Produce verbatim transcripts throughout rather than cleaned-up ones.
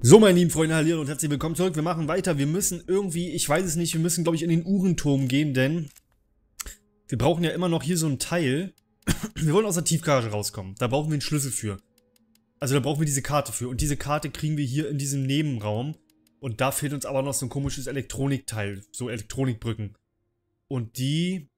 So, meine lieben Freunde, hallo und herzlich willkommen zurück. Wir machen weiter. Wir müssen irgendwie, ich weiß es nicht, wir müssen, glaube ich, in den Uhrenturm gehen, denn wir brauchen ja immer noch hier so ein Teil. Wir wollen aus der Tiefgarage rauskommen. Da brauchen wir einen Schlüssel für. Also da brauchen wir diese Karte für. Und diese Karte kriegen wir hier in diesem Nebenraum. Und da fehlt uns aber noch so ein komisches Elektronikteil. So Elektronikbrücken. Und die...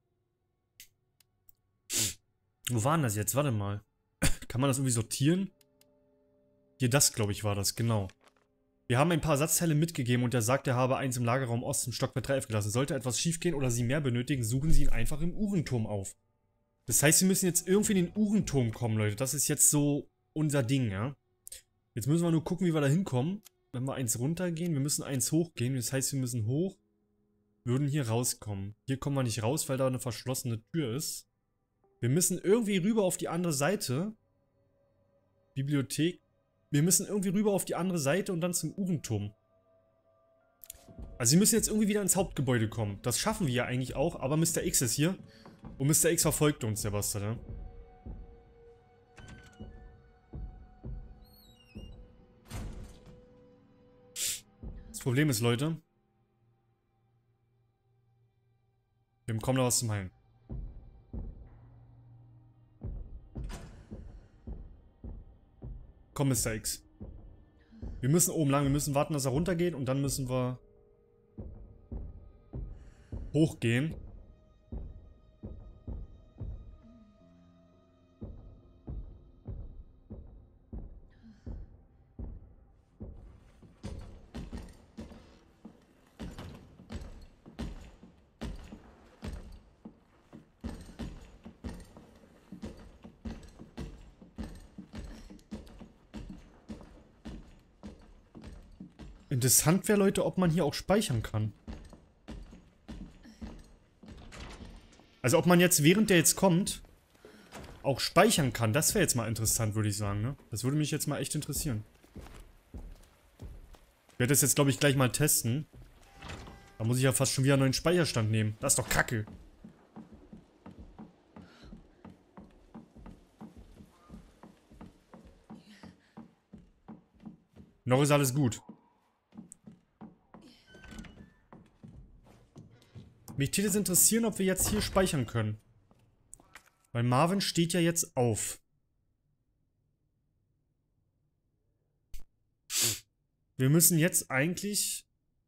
Wo waren das jetzt? Warte mal. Kann man das irgendwie sortieren? Hier, das, glaube ich, war das, genau. Wir haben ein paar Ersatzteile mitgegeben und er sagt, er habe eins im Lagerraum Osten Stockwerk drei F gelassen. Sollte etwas schiefgehen oder Sie mehr benötigen, suchen Sie ihn einfach im Uhrenturm auf. Das heißt, wir müssen jetzt irgendwie in den Uhrenturm kommen, Leute. Das ist jetzt so unser Ding, ja. Jetzt müssen wir nur gucken, wie wir da hinkommen. Wenn wir eins runtergehen, wir müssen eins hochgehen. Das heißt, wir müssen hoch, würden hier rauskommen. Hier kommen wir nicht raus, weil da eine verschlossene Tür ist. Wir müssen irgendwie rüber auf die andere Seite. Bibliothek. Wir müssen irgendwie rüber auf die andere Seite und dann zum Uhrenturm. Also wir müssen jetzt irgendwie wieder ins Hauptgebäude kommen. Das schaffen wir ja eigentlich auch, aber Mister X ist hier. Und Mister X verfolgt uns, der Bastard, ja. Das Problem ist, Leute, wir bekommen da was zum Heilen. Komm, Mister X. Wir müssen oben lang, wir müssen warten, dass er runtergeht und dann müssen wir hochgehen. Interessant wäre, Leute, ob man hier auch speichern kann. Also ob man jetzt, während der jetzt kommt, auch speichern kann. Das wäre jetzt mal interessant, würde ich sagen, ne? Das würde mich jetzt mal echt interessieren. Ich werde das jetzt, glaube ich, gleich mal testen. Da muss ich ja fast schon wieder einen neuen Speicherstand nehmen. Das ist doch Kacke. Noch ist alles gut. Mich würde es interessieren, ob wir jetzt hier speichern können. Weil Marvin steht ja jetzt auf. Wir müssen jetzt eigentlich...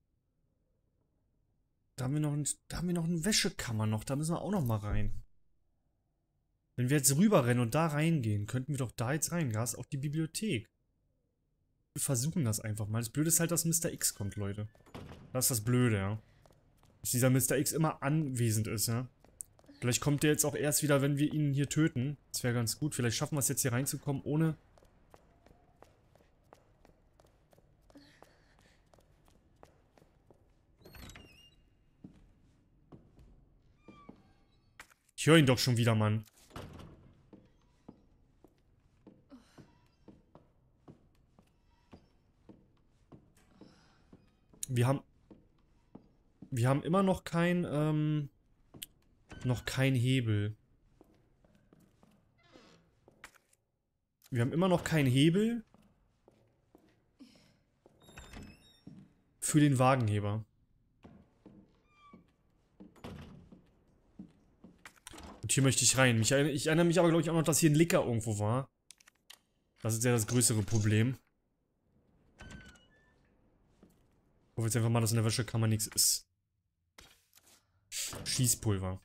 Da haben wir noch, ein, da haben wir noch eine Wäschekammer noch. Da müssen wir auch noch mal rein. Wenn wir jetzt rüberrennen und da reingehen, könnten wir doch da jetzt rein. Da ist auch die Bibliothek. Wir versuchen das einfach mal. Das Blöde ist halt, dass Mister X kommt, Leute. Das ist das Blöde, ja. Dass dieser Mister X immer anwesend ist, ja. Vielleicht kommt der jetzt auch erst wieder, wenn wir ihn hier töten. Das wäre ganz gut. Vielleicht schaffen wir es jetzt hier reinzukommen, ohne... Ich höre ihn doch schon wieder, Mann. Wir haben... Wir haben immer noch kein, ähm... noch kein Hebel. Wir haben immer noch keinen Hebel für den Wagenheber. Und hier möchte ich rein. Ich erinnere, ich erinnere mich aber, glaube ich, auch noch, dass hier ein Licker irgendwo war. Das ist ja das größere Problem. Ich hoffe jetzt einfach mal, dass in der Wäschekammer nichts ist. Schießpulver.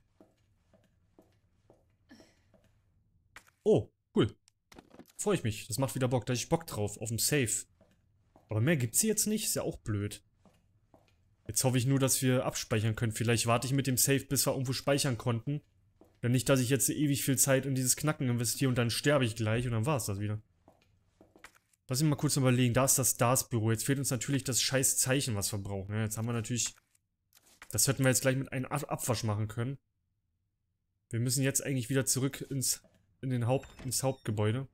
Oh, cool. Freue ich mich. Das macht wieder Bock. Da hab ich Bock drauf. Auf dem Safe. Aber mehr gibt's hier jetzt nicht. Ist ja auch blöd. Jetzt hoffe ich nur, dass wir abspeichern können. Vielleicht warte ich mit dem Safe, bis wir irgendwo speichern konnten. Denn nicht, dass ich jetzt ewig viel Zeit in dieses Knacken investiere und dann sterbe ich gleich und dann war es das wieder. Lass mich mal kurz überlegen. Da ist das Stars-Büro. Jetzt fehlt uns natürlich das scheiß Zeichen, was wir brauchen. Jetzt haben wir natürlich... Das hätten wir jetzt gleich mit einem Abwasch machen können. Wir müssen jetzt eigentlich wieder zurück ins, in den Haupt, ins Hauptgebäude.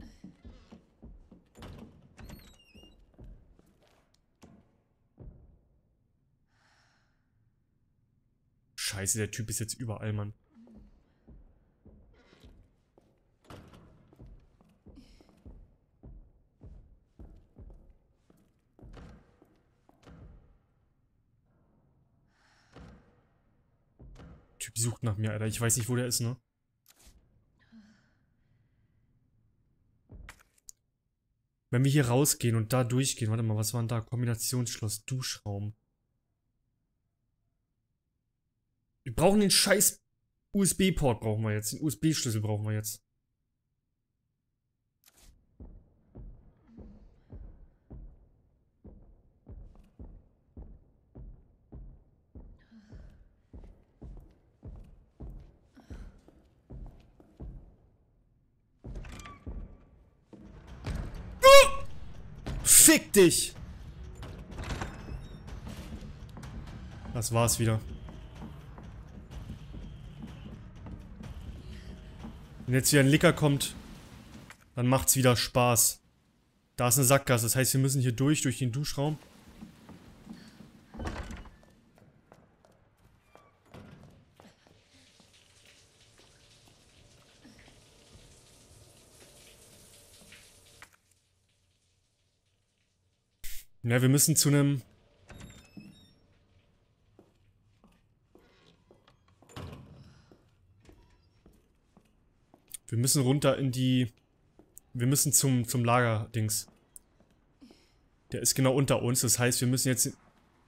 Scheiße, der Typ ist jetzt überall, Mann. Die sucht nach mir, Alter. Ich weiß nicht, wo der ist, ne? Wenn wir hier rausgehen und da durchgehen. Warte mal, was war denn da? Kombinationsschloss, Duschraum. Wir brauchen den scheiß U S B-Port brauchen wir jetzt. Den U S B-Schlüssel brauchen wir jetzt. Fick dich! Das war's wieder. Wenn jetzt wieder ein Licker kommt, dann macht's wieder Spaß. Da ist eine Sackgasse, das heißt, wir müssen hier durch, durch den Duschraum. Ja, wir müssen zu einem... Wir müssen runter in die... Wir müssen zum, zum Lager-Dings. Der ist genau unter uns, das heißt, wir müssen jetzt den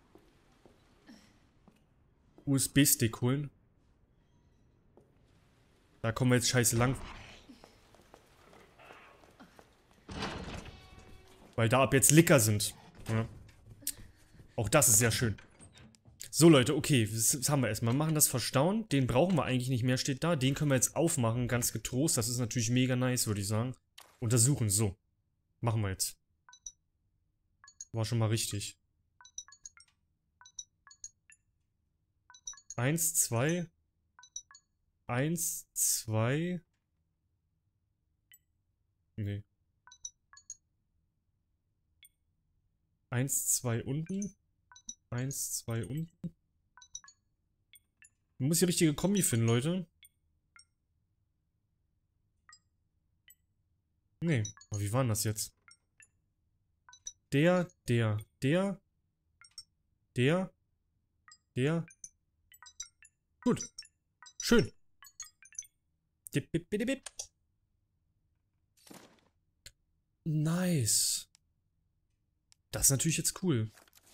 U S B-Stick holen. Da kommen wir jetzt scheiße lang. Weil da ab jetzt Licker sind. Ja. Auch das ist sehr schön. So Leute, okay, das haben wir erstmal. Wir machen das Verstauen. Den brauchen wir eigentlich nicht mehr, steht da. Den können wir jetzt aufmachen, ganz getrost. Das ist natürlich mega nice, würde ich sagen. Untersuchen, so. Machen wir jetzt. War schon mal richtig. Eins, zwei. Eins, zwei. Nee. Eins, zwei unten. Eins, zwei unten. Man muss die richtige Kombi finden, Leute. Nee, aber wie war denn das jetzt? Der, der, der, der, der. Gut. Schön. Dip, dip, dip, dip. Nice. Das ist natürlich jetzt cool.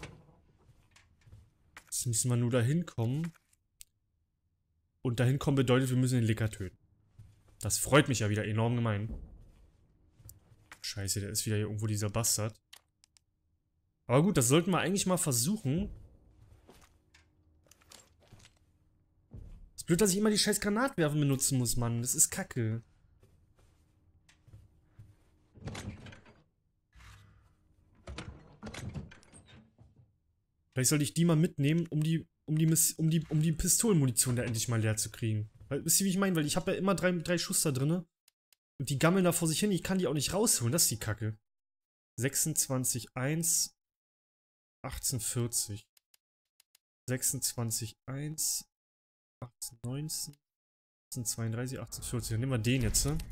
Jetzt müssen wir nur dahin kommen. Und dahin kommen bedeutet, wir müssen den Licker töten. Das freut mich ja wieder enorm gemein. Scheiße, der ist wieder hier irgendwo dieser Bastard. Aber gut, das sollten wir eigentlich mal versuchen. Es ist blöd, dass ich immer die scheiß Granatwerfen benutzen muss, Mann. Das ist kacke. Vielleicht sollte ich die mal mitnehmen, um die, um die, um die, um die Pistolenmunition da endlich mal leer zu kriegen. Weil, wisst ihr, wie ich meine? Weil ich habe ja immer drei, drei Schuss da drin. Und die gammeln da vor sich hin. Ich kann die auch nicht rausholen. Das ist die Kacke. sechsundzwanzig, eins, achtzehn, vierzig. sechsundzwanzig, eins, achtzehn, neunzehn, achtzehn, zweiunddreißig, achtzehn, vierzig. Dann nehmen wir den jetzt. Ne?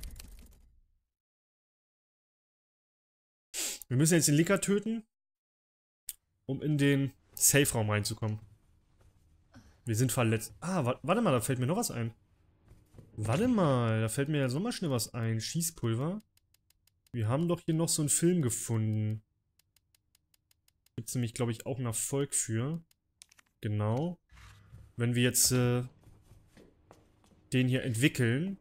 Wir müssen jetzt den Licker töten, um in den Safe-Raum reinzukommen. Wir sind verletzt. Ah, wa warte mal, da fällt mir noch was ein. Warte mal, da fällt mir ja so mal schnell was ein. Schießpulver. Wir haben doch hier noch so einen Film gefunden. Gibt es nämlich, glaube ich, auch einen Erfolg für. Genau. Wenn wir jetzt äh, den hier entwickeln.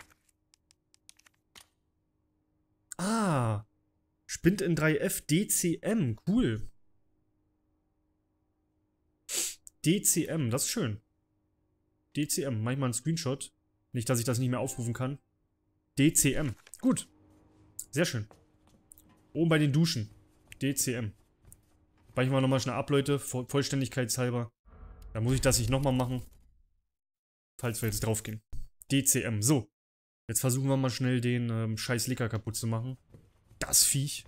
Ah. Spind in drei F D C M. Cool. D C M, das ist schön. D C M, mach ich mal einen Screenshot. Nicht, dass ich das nicht mehr aufrufen kann. D C M. Gut. Sehr schön. Oben bei den Duschen. D C M. Weiche ich mal nochmal schnell ab, Leute. Voll Vollständigkeitshalber. Da muss ich das nicht nochmal machen. Falls wir jetzt draufgehen. D C M. So. Jetzt versuchen wir mal schnell den ähm, scheiß Licker kaputt zu machen. Das Viech.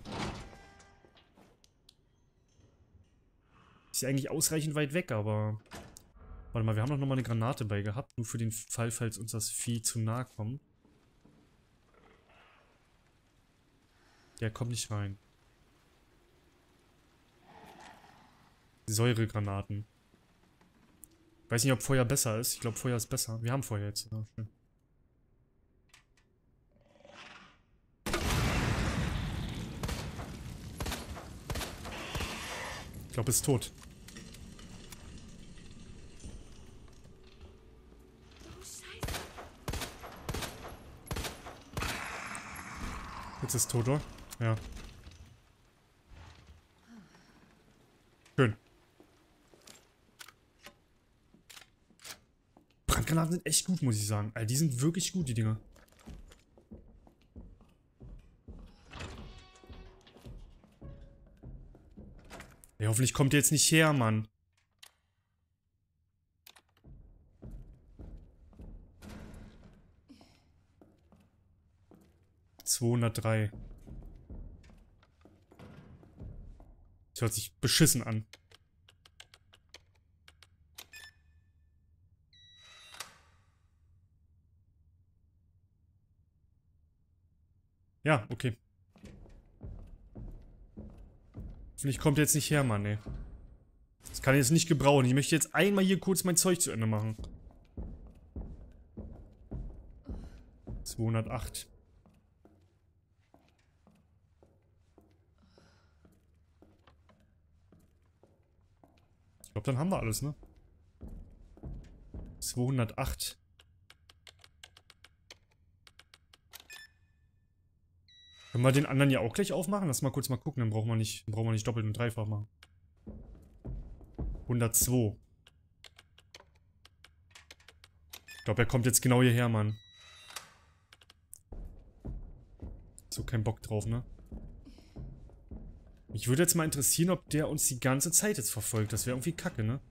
Ist ja eigentlich ausreichend weit weg, aber... Warte mal, wir haben doch nochmal eine Granate bei gehabt. Nur für den Fall, falls uns das Vieh zu nahe kommt. Der kommt nicht rein. Säuregranaten. Weiß nicht, ob Feuer besser ist. Ich glaube, Feuer ist besser. Wir haben Feuer jetzt. Ja, schön. Ich glaube, ist tot. Jetzt ist tot, oder? Ja. Schön. Brandgranaten sind echt gut, muss ich sagen. Also die sind wirklich gut, die Dinger. Ja, hoffentlich kommt der jetzt nicht her, Mann. zweihundertdrei. Das hört sich beschissen an. Ja, okay. Hoffentlich kommt der jetzt nicht her, Mann, ey. Das kann ich jetzt nicht gebrauchen. Ich möchte jetzt einmal hier kurz mein Zeug zu Ende machen. zweihundertacht. Ich glaube, dann haben wir alles, ne? zweihundertacht. Können wir den anderen ja auch gleich aufmachen? Lass mal kurz mal gucken, dann brauchen wir nicht, brauchen wir nicht doppelt und dreifach machen. hundertzwei. Ich glaube, er kommt jetzt genau hierher, Mann. So, kein Bock drauf, ne? Mich würde jetzt mal interessieren, ob der uns die ganze Zeit jetzt verfolgt. Das wäre irgendwie kacke, ne?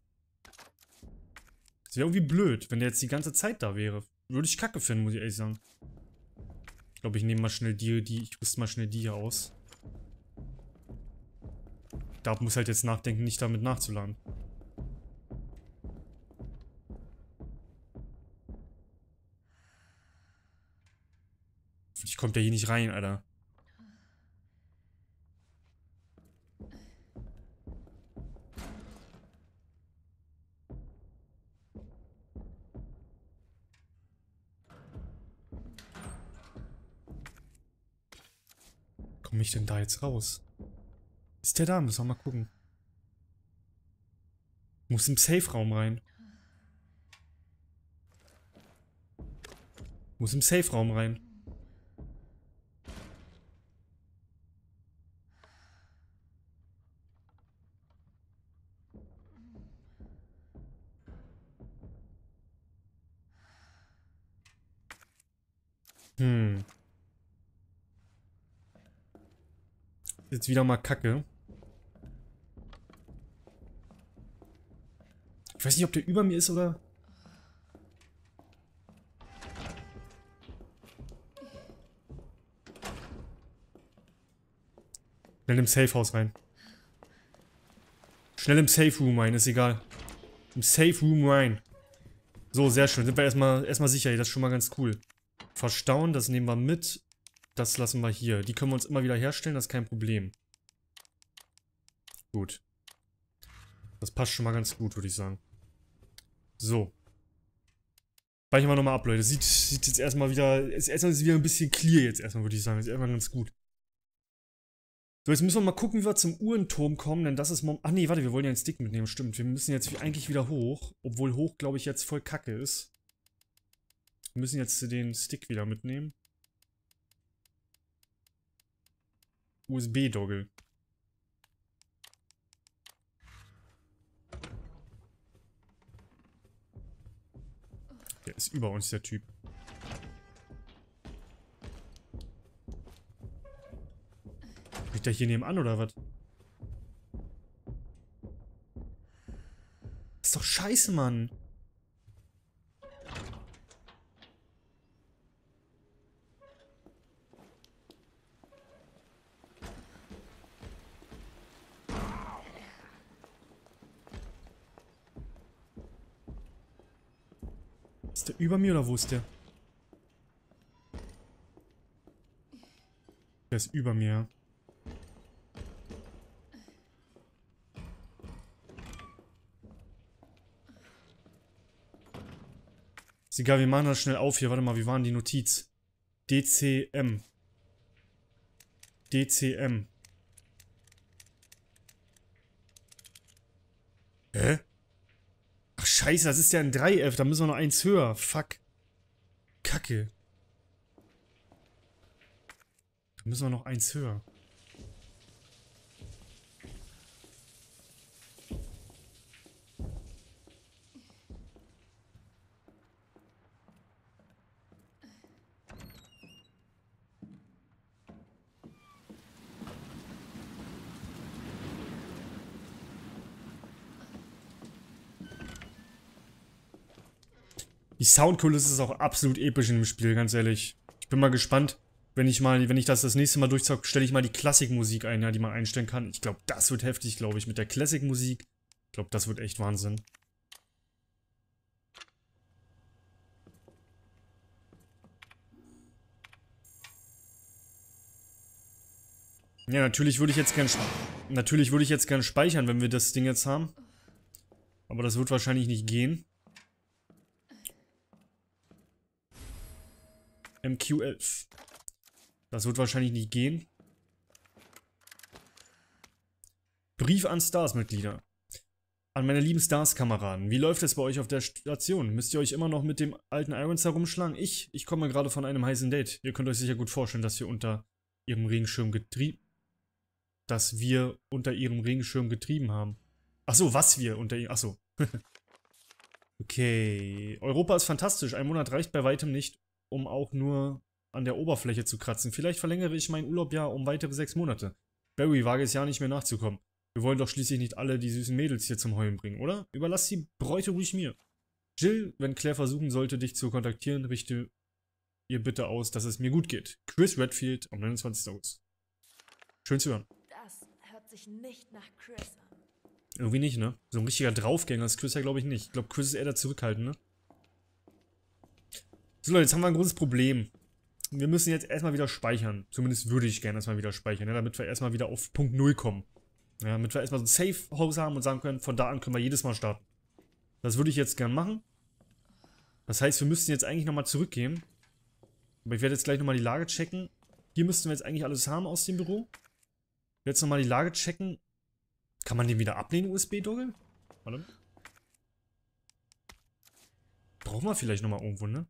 Das wäre irgendwie blöd, wenn der jetzt die ganze Zeit da wäre. Würde ich kacke finden, muss ich ehrlich sagen. Ich glaube, ich nehme mal schnell die, die, ich rüste mal schnell die hier aus. Da muss halt jetzt nachdenken, nicht damit nachzuladen. Vielleicht kommt der hier nicht rein, Alter. Komme ich denn da jetzt raus? Ist der da? Müssen wir mal gucken. Muss im Safe-Raum rein. Muss im Safe-Raum rein. Hm. Jetzt wieder mal Kacke. Ich weiß nicht, ob der über mir ist oder... Schnell im Safe-Haus rein. Schnell im Safe-Room rein, ist egal. Im Safe-Room rein. So, sehr schön. Sind wir erstmal, erstmal sicher. Das ist schon mal ganz cool. Verstauen, das nehmen wir mit. Das lassen wir hier. Die können wir uns immer wieder herstellen, das ist kein Problem. Gut. Das passt schon mal ganz gut, würde ich sagen. So. Speichern wir nochmal ab, Leute. Sieht, sieht jetzt erstmal wieder. Ist erstmal wieder ein bisschen clear jetzt erstmal, würde ich sagen. Ist erstmal ganz gut. So, jetzt müssen wir mal gucken, wie wir zum Uhrenturm kommen, denn das ist momentan. Ach nee, warte, wir wollen ja einen Stick mitnehmen, stimmt. Wir müssen jetzt eigentlich wieder hoch. Obwohl hoch, glaube ich, jetzt voll kacke ist. Wir müssen jetzt den Stick wieder mitnehmen. U S B-Doggle. Der ist über uns, der Typ. Liegt der hier nebenan, oder was? Das ist doch scheiße, Mann. Ist der über mir oder wo ist der? Der ist über mir. Ist egal, wir machen das schnell auf hier. Warte mal, wie war denn die Notiz? D C M. D C M. Hä? Ach scheiße, das ist ja ein drei F. Da müssen wir noch eins höher. Fuck. Kacke. Da müssen wir noch eins höher. Die Soundkulisse ist auch absolut episch in dem Spiel, ganz ehrlich. Ich bin mal gespannt, wenn ich mal, wenn ich das das nächste Mal durchzocke, stelle ich mal die Klassikmusik ein, ja, die man einstellen kann. Ich glaube, das wird heftig, glaube ich, mit der Klassikmusik. Ich glaube, das wird echt Wahnsinn. Ja, natürlich würde ich jetzt gern, natürlich würde ich jetzt gern speichern, wenn wir das Ding jetzt haben. Aber das wird wahrscheinlich nicht gehen. M Q elf. Das wird wahrscheinlich nicht gehen. Brief an Stars-Mitglieder. An meine lieben Stars-Kameraden. Wie läuft es bei euch auf der Station? Müsst ihr euch immer noch mit dem alten Irons herumschlagen? Ich? Ich komme gerade von einem heißen Date. Ihr könnt euch sicher gut vorstellen, dass wir unter ihrem Regenschirm getrieben... Dass wir unter ihrem Regenschirm getrieben haben. Achso, was wir unter ihrem... Achso. Okay. Europa ist fantastisch. Ein Monat reicht bei weitem nicht, um auch nur an der Oberfläche zu kratzen. Vielleicht verlängere ich meinen Urlaub ja um weitere sechs Monate. Barry, wage es ja nicht mehr nachzukommen. Wir wollen doch schließlich nicht alle die süßen Mädels hier zum Heulen bringen, oder? Überlass die Bräute ruhig mir. Jill, wenn Claire versuchen sollte, dich zu kontaktieren, richte ihr bitte aus, dass es mir gut geht. Chris Redfield am neunundzwanzigsten August. Schön zu hören. Das hört sich nicht nach Chris an. Irgendwie nicht, ne? So ein richtiger Draufgänger ist Chris ja, glaube ich, nicht. Ich glaube, Chris ist eher der Zurückhaltende. So Leute, jetzt haben wir ein großes Problem. Wir müssen jetzt erstmal wieder speichern. Zumindest würde ich gerne erstmal wieder speichern, ne? Damit wir erstmal wieder auf Punkt null kommen. Ja, damit wir erstmal so ein Safe-House haben und sagen können, von da an können wir jedes Mal starten. Das würde ich jetzt gern machen. Das heißt, wir müssten jetzt eigentlich nochmal zurückgehen. Aber ich werde jetzt gleich nochmal die Lage checken. Hier müssten wir jetzt eigentlich alles haben aus dem Büro. Ich werde jetzt nochmal die Lage checken. Kann man den wieder abnehmen, U S B-Doggle? Warte. Brauchen wir vielleicht nochmal irgendwo, ne?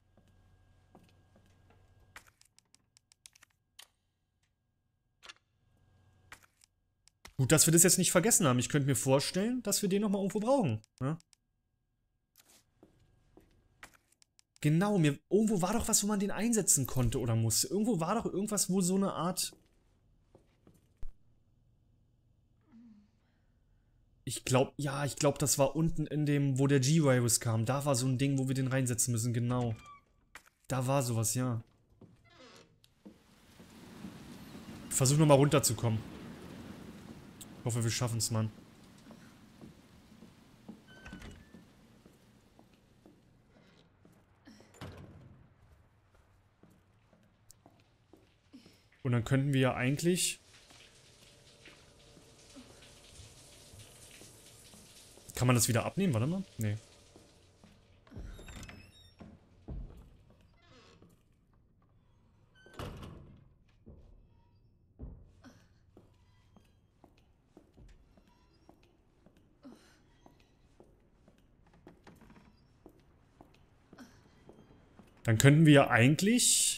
Gut, dass wir das jetzt nicht vergessen haben. Ich könnte mir vorstellen, dass wir den nochmal irgendwo brauchen. Ja? Genau, mir, irgendwo war doch was, wo man den einsetzen konnte oder musste. Irgendwo war doch irgendwas, wo so eine Art... Ich glaube, ja, ich glaube, das war unten in dem, wo der G-Virus kam. Da war so ein Ding, wo wir den reinsetzen müssen, genau. Da war sowas, ja. Ich versuche nochmal runterzukommen. Ich hoffe, wir schaffen es, Mann. Und dann könnten wir ja eigentlich... Kann man das wieder abnehmen? Warte mal. Nee. Dann könnten wir ja eigentlich...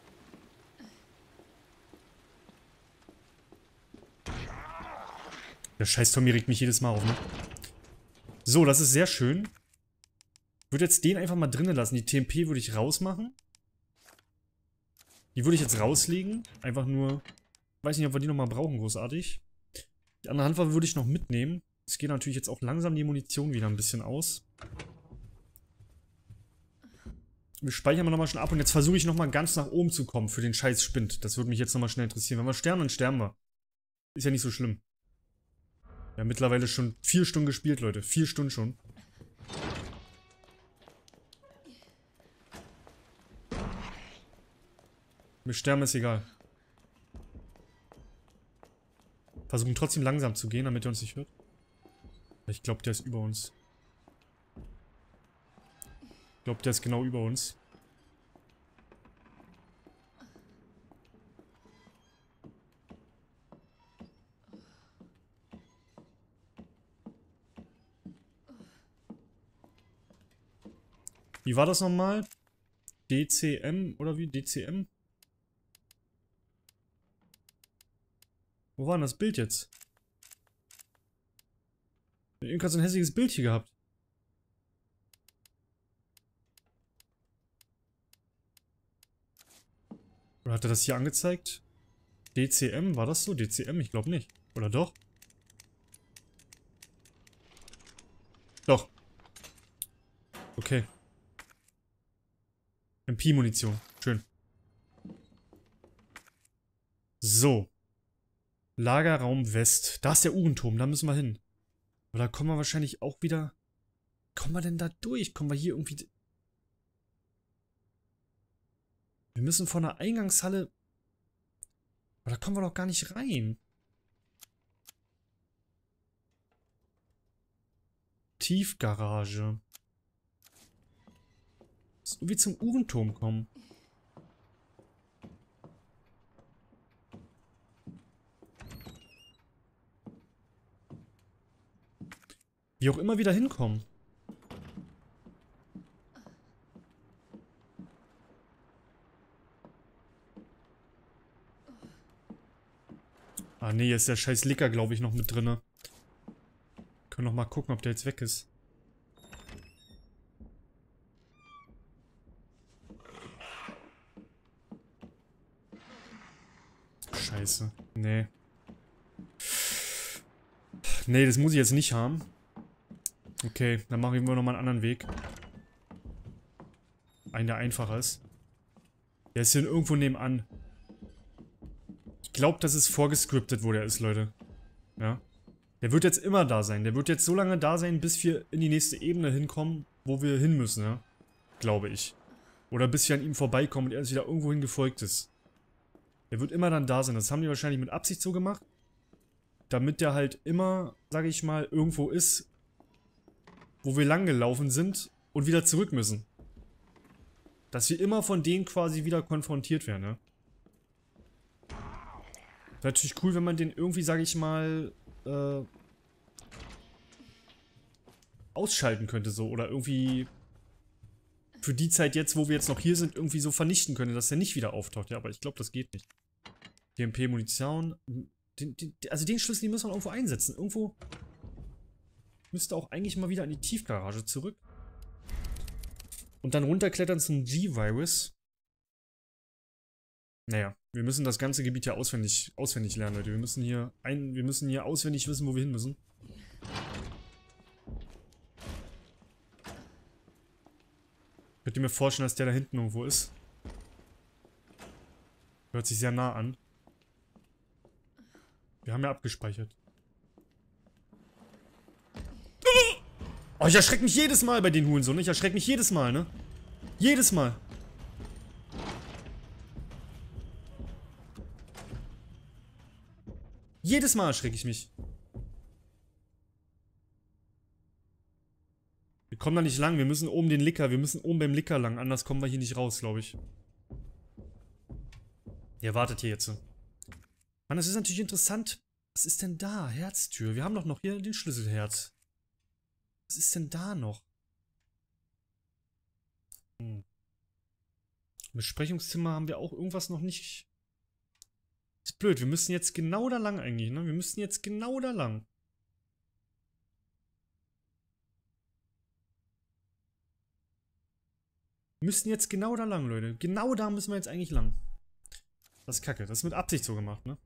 Der scheiß Tommy regt mich jedes Mal auf, ne? So, das ist sehr schön. Ich würde jetzt den einfach mal drinnen lassen. Die T M P würde ich rausmachen. Die würde ich jetzt rauslegen. Einfach nur... Weiß nicht, ob wir die nochmal brauchen, großartig. Die andere Handwaffe würde ich noch mitnehmen. Es geht natürlich jetzt auch langsam die Munition wieder ein bisschen aus. Wir speichern mal nochmal schon ab und jetzt versuche ich nochmal ganz nach oben zu kommen für den scheiß Spind. Das würde mich jetzt nochmal schnell interessieren. Wenn wir sterben, dann sterben wir. Ist ja nicht so schlimm. Wir haben mittlerweile schon vier Stunden gespielt, Leute. Vier Stunden schon. Wir sterben, ist egal. Versuchen trotzdem langsam zu gehen, damit er uns nicht hört. Ich glaube, der ist über uns. Ich glaube, der ist genau über uns. Wie war das nochmal? D C M oder wie? D C M? Wo war denn das Bild jetzt? Ich hab irgendwann so ein hässliches Bild hier gehabt. Oder hat er das hier angezeigt? D C M, war das so? D C M? Ich glaube nicht. Oder doch? Doch. Okay. M P-Munition. Schön. So. Lagerraum West. Da ist der Uhrenturm, da müssen wir hin. Aber da kommen wir wahrscheinlich auch wieder... Kommen wir denn da durch? Kommen wir hier irgendwie... Wir müssen von der Eingangshalle... Aber da kommen wir doch gar nicht rein. Tiefgarage. Muss irgendwie zum Uhrenturm kommen. Wie auch immer wieder hinkommen. Ah nee, ist der scheiß Licker, glaube ich, noch mit drinne. Können noch mal gucken, ob der jetzt weg ist. Scheiße. Nee. Nee, das muss ich jetzt nicht haben. Okay, dann machen wir nochmal einen anderen Weg. Einen, der einfacher ist. Der ist hier irgendwo nebenan. Ich glaube, das ist vorgescriptet, wo der ist, Leute. Ja. Der wird jetzt immer da sein. Der wird jetzt so lange da sein, bis wir in die nächste Ebene hinkommen, wo wir hin müssen, ja. Glaube ich. Oder bis wir an ihm vorbeikommen und er uns wieder irgendwo hin gefolgt ist. Der wird immer dann da sein. Das haben die wahrscheinlich mit Absicht so gemacht. Damit der halt immer, sage ich mal, irgendwo ist, wo wir lang gelaufen sind und wieder zurück müssen. Dass wir immer von denen quasi wieder konfrontiert werden, ne? Wäre natürlich cool, wenn man den irgendwie, sage ich mal, äh, ausschalten könnte so. Oder irgendwie für die Zeit jetzt, wo wir jetzt noch hier sind, irgendwie so vernichten könnte, dass der nicht wieder auftaucht. Ja, aber ich glaube, das geht nicht. T M P-Munition. Den, den, also den Schlüssel, den müssen wir irgendwo einsetzen. Irgendwo müsste auch eigentlich mal wieder in die Tiefgarage zurück. Und dann runterklettern zum G-Virus. Naja, wir müssen das ganze Gebiet ja auswendig, auswendig lernen, Leute. Wir müssen hier ein, wir müssen hier auswendig wissen, wo wir hin müssen. Könnt ihr mir vorstellen, dass der da hinten irgendwo ist? Hört sich sehr nah an. Wir haben ja abgespeichert. Oh, ich erschrecke mich jedes Mal bei den Hurensohn. Ich erschrecke mich jedes Mal, ne? Jedes Mal. Jedes Mal erschrecke ich mich. Wir kommen da nicht lang. Wir müssen oben den Licker. Wir müssen oben beim Licker lang. Anders kommen wir hier nicht raus, glaube ich. Der wartet hier jetzt. Mann, das ist natürlich interessant. Was ist denn da? Herztür. Wir haben doch noch hier den Schlüsselherz. Was ist denn da noch? Hm. Im Besprechungszimmer haben wir auch irgendwas noch nicht. Ist blöd, wir müssen jetzt genau da lang eigentlich, ne? Wir müssen jetzt genau da lang. Wir müssen jetzt genau da lang, Leute. Genau da müssen wir jetzt eigentlich lang. Das ist kacke. Das ist mit Absicht so gemacht, ne?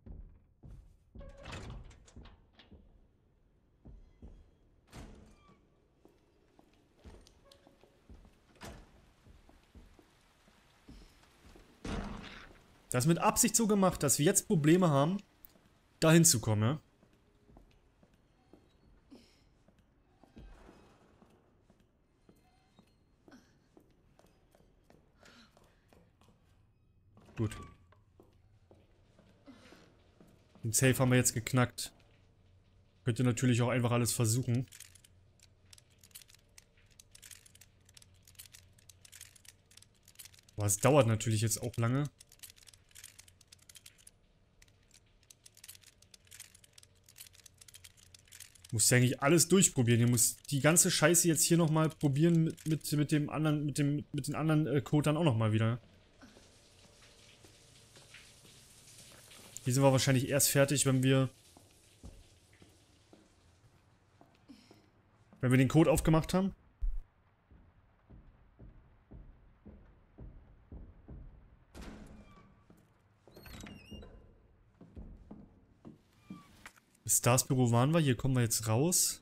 Das ist mit Absicht so gemacht, dass wir jetzt Probleme haben, da hinzukommen, ja? Gut. Den Safe haben wir jetzt geknackt. Könnt ihr natürlich auch einfach alles versuchen. Aber es dauert natürlich jetzt auch lange. Musst ja eigentlich alles durchprobieren. Ihr müsst die ganze Scheiße jetzt hier nochmal probieren mit, mit, mit dem anderen, mit dem, mit den anderen äh, Codern auch nochmal wieder. Hier sind wir wahrscheinlich erst fertig, wenn wir wenn wir den Code aufgemacht haben. Stars Büro waren wir, hier kommen wir jetzt raus.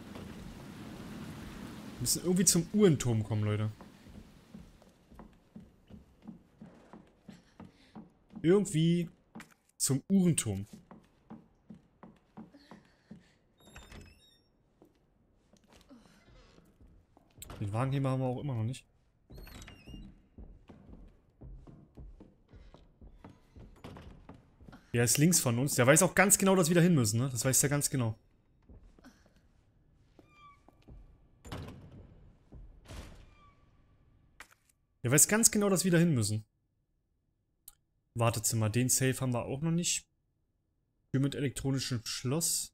Wir müssen irgendwie zum Uhrenturm kommen, Leute. Irgendwie zum Uhrenturm. Den Wagenheber haben wir auch immer noch nicht. Der ist links von uns. Der weiß auch ganz genau, dass wir da hin müssen, ne? Das weiß er ganz genau. Der weiß ganz genau, dass wir da hin müssen. Wartezimmer. Den Safe haben wir auch noch nicht. Tür mit elektronischem Schloss.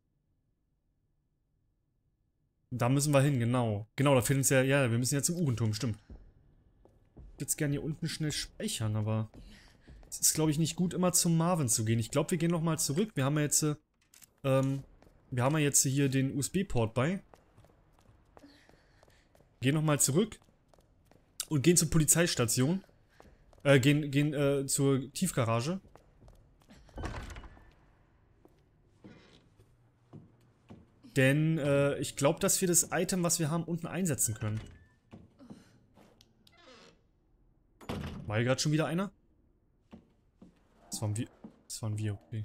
Da müssen wir hin, genau. Genau, da fehlt uns ja... Ja, wir müssen ja zum Uhrenturm, stimmt. Ich würde jetzt gerne hier unten schnell speichern, aber... Es ist, glaube ich, nicht gut, immer zum Marvin zu gehen. Ich glaube, wir gehen nochmal zurück. Wir haben ja jetzt... Ähm, wir haben ja jetzt hier den U S B-Port bei. Gehen nochmal zurück. Und gehen zur Polizeistation. Äh, gehen, gehen äh, zur Tiefgarage. Denn äh, ich glaube, dass wir das Item, was wir haben, unten einsetzen können. War hier gerade schon wieder einer? Das waren wir. Das waren wir, okay.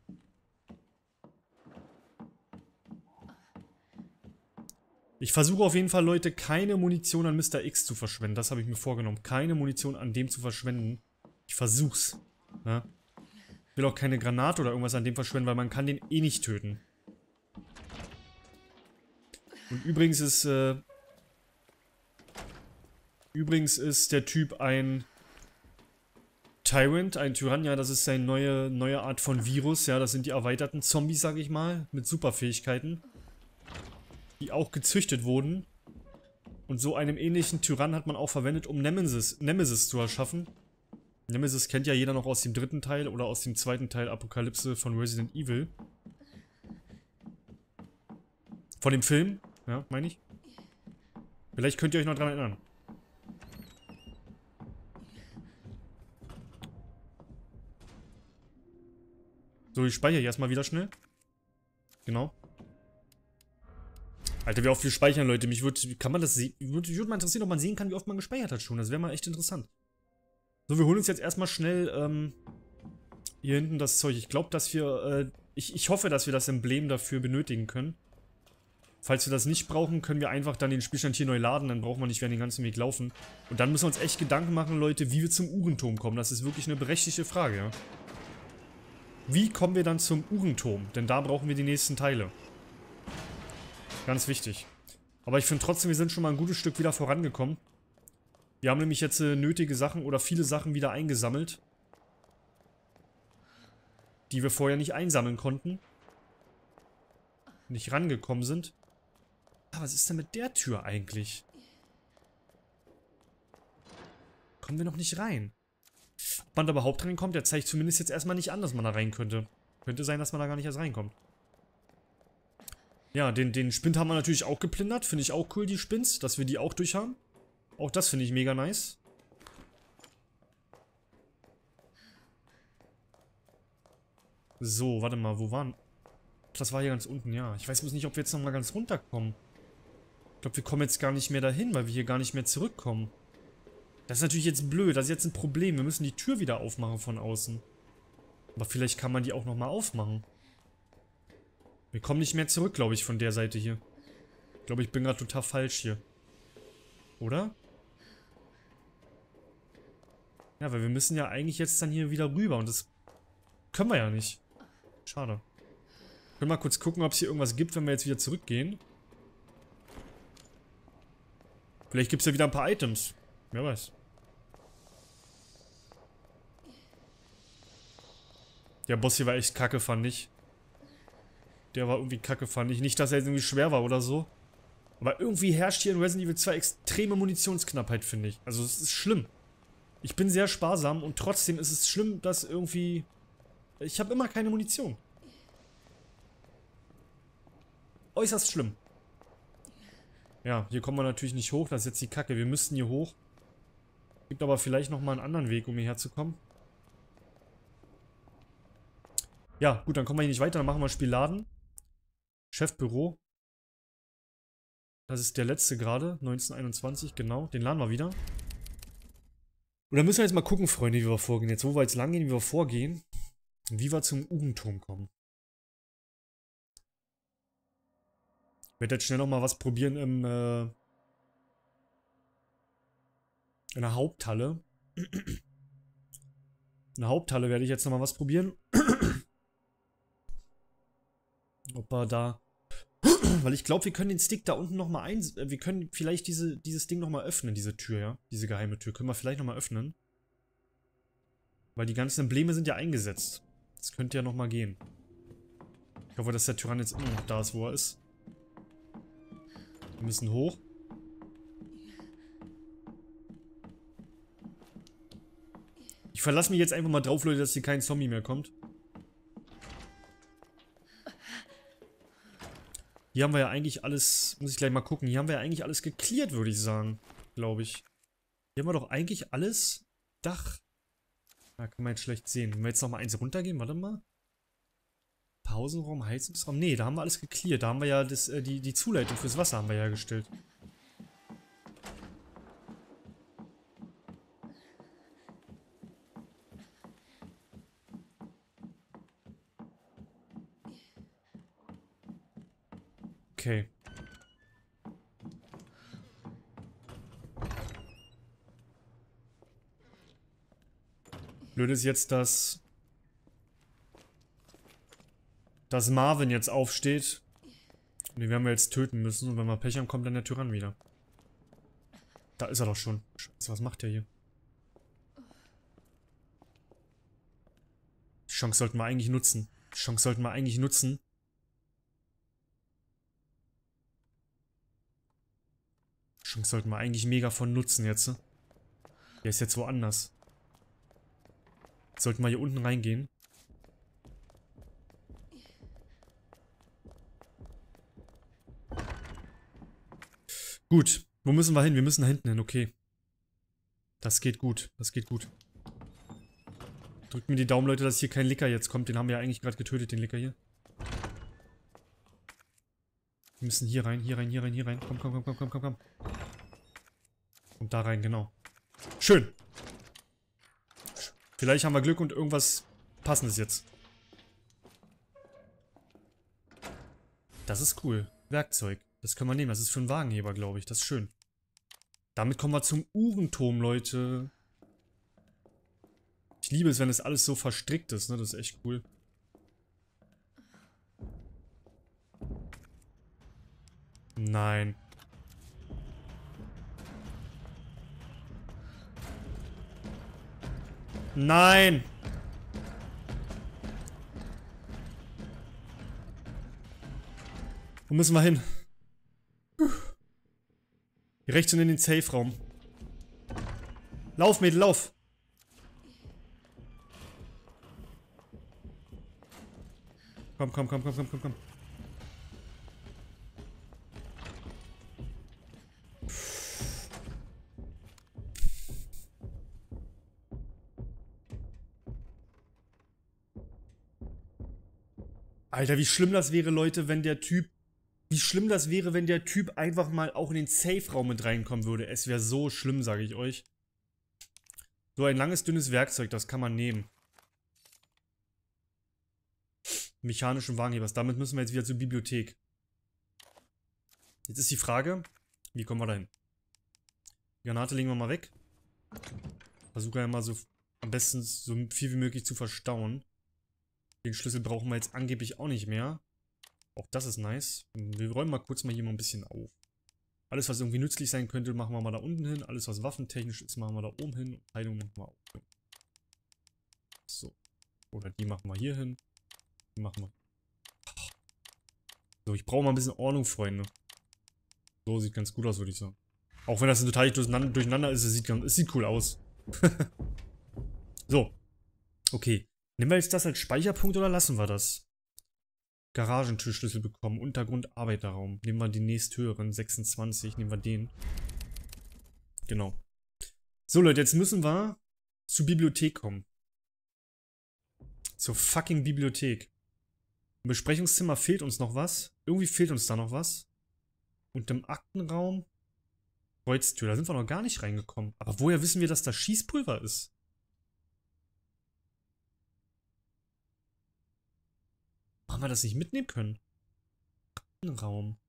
Ich versuche auf jeden Fall, Leute, keine Munition an Mister X zu verschwenden. Das habe ich mir vorgenommen. Keine Munition an dem zu verschwenden. Ich versuch's. Ja? Ich will auch keine Granate oder irgendwas an dem verschwenden, weil man kann den eh nicht töten. Und übrigens ist, äh... Übrigens ist der Typ ein... Tyrant, ein Tyrann, ja, das ist seine neue, neue Art von Virus, ja, das sind die erweiterten Zombies, sag ich mal, mit Superfähigkeiten, die auch gezüchtet wurden. Und so einem ähnlichen Tyrann hat man auch verwendet, um Nemesis, Nemesis zu erschaffen. Nemesis kennt ja jeder noch aus dem dritten Teil oder aus dem zweiten Teil Apokalypse von Resident Evil. Von dem Film, ja, meine ich. Vielleicht könnt ihr euch noch dran erinnern. So, ich speichere ich erstmal wieder schnell. Genau. Alter, wie oft wir speichern, Leute. Mich würde, kann man das sehen? Würde, würde mal interessieren, ob man sehen kann, wie oft man gespeichert hat schon. Das wäre mal echt interessant. So, wir holen uns jetzt erstmal schnell, ähm, hier hinten das Zeug. Ich glaube, dass wir, äh, ich, ich hoffe, dass wir das Emblem dafür benötigen können. Falls wir das nicht brauchen, können wir einfach dann den Spielstand hier neu laden. Dann braucht man nicht mehr den ganzen Weg laufen. Und dann müssen wir uns echt Gedanken machen, Leute, wie wir zum Uhrenturm kommen. Das ist wirklich eine berechtigte Frage, ja. Wie kommen wir dann zum Uhrenturm? Denn da brauchen wir die nächsten Teile. Ganz wichtig. Aber ich finde trotzdem, wir sind schon mal ein gutes Stück wieder vorangekommen. Wir haben nämlich jetzt äh, nötige Sachen oder viele Sachen wieder eingesammelt. Die wir vorher nicht einsammeln konnten. Nicht rangekommen sind. Aber was ist denn mit der Tür eigentlich? Kommen wir noch nicht rein? Ob man da überhaupt reinkommt, der zeigt zumindest jetzt erstmal nicht an, dass man da rein könnte. Könnte sein, dass man da gar nicht erst reinkommt. Ja, den, den Spind haben wir natürlich auch geplündert. Finde ich auch cool, die Spins, dass wir die auch durch haben. Auch das finde ich mega nice. So, warte mal, wo waren... Das war hier ganz unten, ja. Ich weiß bloß nicht, ob wir jetzt nochmal ganz runterkommen. Ich glaube, wir kommen jetzt gar nicht mehr dahin, weil wir hier gar nicht mehr zurückkommen. Das ist natürlich jetzt blöd, das ist jetzt ein Problem. Wir müssen die Tür wieder aufmachen von außen. Aber vielleicht kann man die auch nochmal aufmachen. Wir kommen nicht mehr zurück, glaube ich, von der Seite hier. Ich glaube, ich bin gerade total falsch hier. Oder? Ja, weil wir müssen ja eigentlich jetzt dann hier wieder rüber und das können wir ja nicht. Schade. Können wir mal kurz gucken, ob es hier irgendwas gibt, wenn wir jetzt wieder zurückgehen. Vielleicht gibt es ja wieder ein paar Items. Wer weiß. Der Boss hier war echt kacke, fand ich. Der war irgendwie kacke, fand ich. Nicht, dass er jetzt irgendwie schwer war oder so. Aber irgendwie herrscht hier in Resident Evil zwei extreme Munitionsknappheit, finde ich. Also es ist schlimm. Ich bin sehr sparsam und trotzdem ist es schlimm, dass irgendwie... Ich habe immer keine Munition. Äußerst schlimm. Ja, hier kommen wir natürlich nicht hoch. Das ist jetzt die Kacke. Wir müssten hier hoch. Gibt aber vielleicht nochmal einen anderen Weg, um hierher zu kommen. Ja, gut, dann kommen wir hier nicht weiter. Dann machen wir das Spiel laden. Chefbüro. Das ist der letzte gerade. neunzehnhunderteinundzwanzig, genau. Den laden wir wieder. Und dann müssen wir jetzt mal gucken, Freunde, wie wir vorgehen. Jetzt, wo wir jetzt lang gehen, wie wir vorgehen. Und wie wir zum Uhrenturm kommen. Ich werde jetzt schnell nochmal was probieren im, äh, in der Haupthalle. In der Haupthalle werde ich jetzt nochmal was probieren. Ob wir da... Weil ich glaube, wir können den Stick da unten nochmal ein... Wir können vielleicht diese, dieses Ding nochmal öffnen, diese Tür, ja? Diese geheime Tür. Können wir vielleicht nochmal öffnen. Weil die ganzen Embleme sind ja eingesetzt. Das könnte ja nochmal gehen. Ich hoffe, dass der Tyrann jetzt immer noch da ist, wo er ist. Wir müssen hoch. Ich verlasse mich jetzt einfach mal drauf, Leute, dass hier kein Zombie mehr kommt. Hier haben wir ja eigentlich alles, muss ich gleich mal gucken, hier haben wir ja eigentlich alles geklärt, würde ich sagen, glaube ich. Hier haben wir doch eigentlich alles. Dach. Da kann man jetzt schlecht sehen. Wenn wir jetzt nochmal eins runtergehen, warte mal. Pausenraum, Heizungsraum. Nee, da haben wir alles geklärt. Da haben wir ja das, äh, die, die Zuleitung fürs Wasser haben wir hergestellt. Okay. Blöd ist jetzt, dass... dass Marvin jetzt aufsteht. Und den werden wir jetzt töten müssen. Und wenn wir Pech haben, kommt dann der Tyrann wieder. Da ist er doch schon. Scheiße, was macht der hier? Die Chance sollten wir eigentlich nutzen. Die Chance sollten wir eigentlich nutzen. Die Chance sollten wir eigentlich mega von nutzen jetzt. Der ist jetzt woanders. Sollten wir hier unten reingehen. Gut. Wo müssen wir hin? Wir müssen da hinten hin, okay. Das geht gut. Das geht gut. Drückt mir die Daumen, Leute, dass hier kein Licker jetzt kommt. Den haben wir ja eigentlich gerade getötet, den Licker hier. Wir müssen hier rein, hier rein, hier rein, hier rein. Komm, komm, komm, komm, komm, komm, komm. Und da rein, genau. Schön. Vielleicht haben wir Glück und irgendwas Passendes jetzt. Das ist cool. Werkzeug. Das können wir nehmen. Das ist für einen Wagenheber, glaube ich. Das ist schön. Damit kommen wir zum Uhrenturm, Leute. Ich liebe es, wenn es alles so verstrickt ist, ne? Das ist echt cool. Nein. Nein! Wo müssen wir hin? Hier rechts und in den Safe-Raum. Lauf, Mädel, lauf! Komm, komm, komm, komm, komm, komm, komm. Alter, wie schlimm das wäre, Leute, wenn der Typ... Wie schlimm das wäre, wenn der Typ einfach mal auch in den Safe-Raum mit reinkommen würde. Es wäre so schlimm, sage ich euch. So ein langes, dünnes Werkzeug, das kann man nehmen. Mechanischen Wagenhebers. Damit müssen wir jetzt wieder zur Bibliothek. Jetzt ist die Frage, wie kommen wir da hin? Die Granate legen wir mal weg. Versuche ja mal so am besten so viel wie möglich zu verstauen. Den Schlüssel brauchen wir jetzt angeblich auch nicht mehr. Auch das ist nice. Wir räumen mal kurz mal hier mal ein bisschen auf. Alles, was irgendwie nützlich sein könnte, machen wir mal da unten hin. Alles, was waffentechnisch ist, machen wir da oben hin. Heilung machen wir auch. So. Oder die machen wir hier hin. Die machen wir. So, ich brauche mal ein bisschen Ordnung, Freunde. So, sieht ganz gut aus, würde ich sagen. Auch wenn das total durcheinander, durcheinander ist, es sieht, ganz, es sieht cool aus. So. Okay. Nehmen wir jetzt das als Speicherpunkt oder lassen wir das? Garagentürschlüssel bekommen. Untergrund Arbeiterraum. Nehmen wir den nächsthöheren. sechsundzwanzig. Nehmen wir den. Genau. So, Leute, jetzt müssen wir zur Bibliothek kommen. Zur fucking Bibliothek. Im Besprechungszimmer fehlt uns noch was. Irgendwie fehlt uns da noch was. Und im Aktenraum Kreuztür. Da sind wir noch gar nicht reingekommen. Aber woher wissen wir, dass das Schießpulver ist? Haben wir das nicht mitnehmen können? Aktenraum.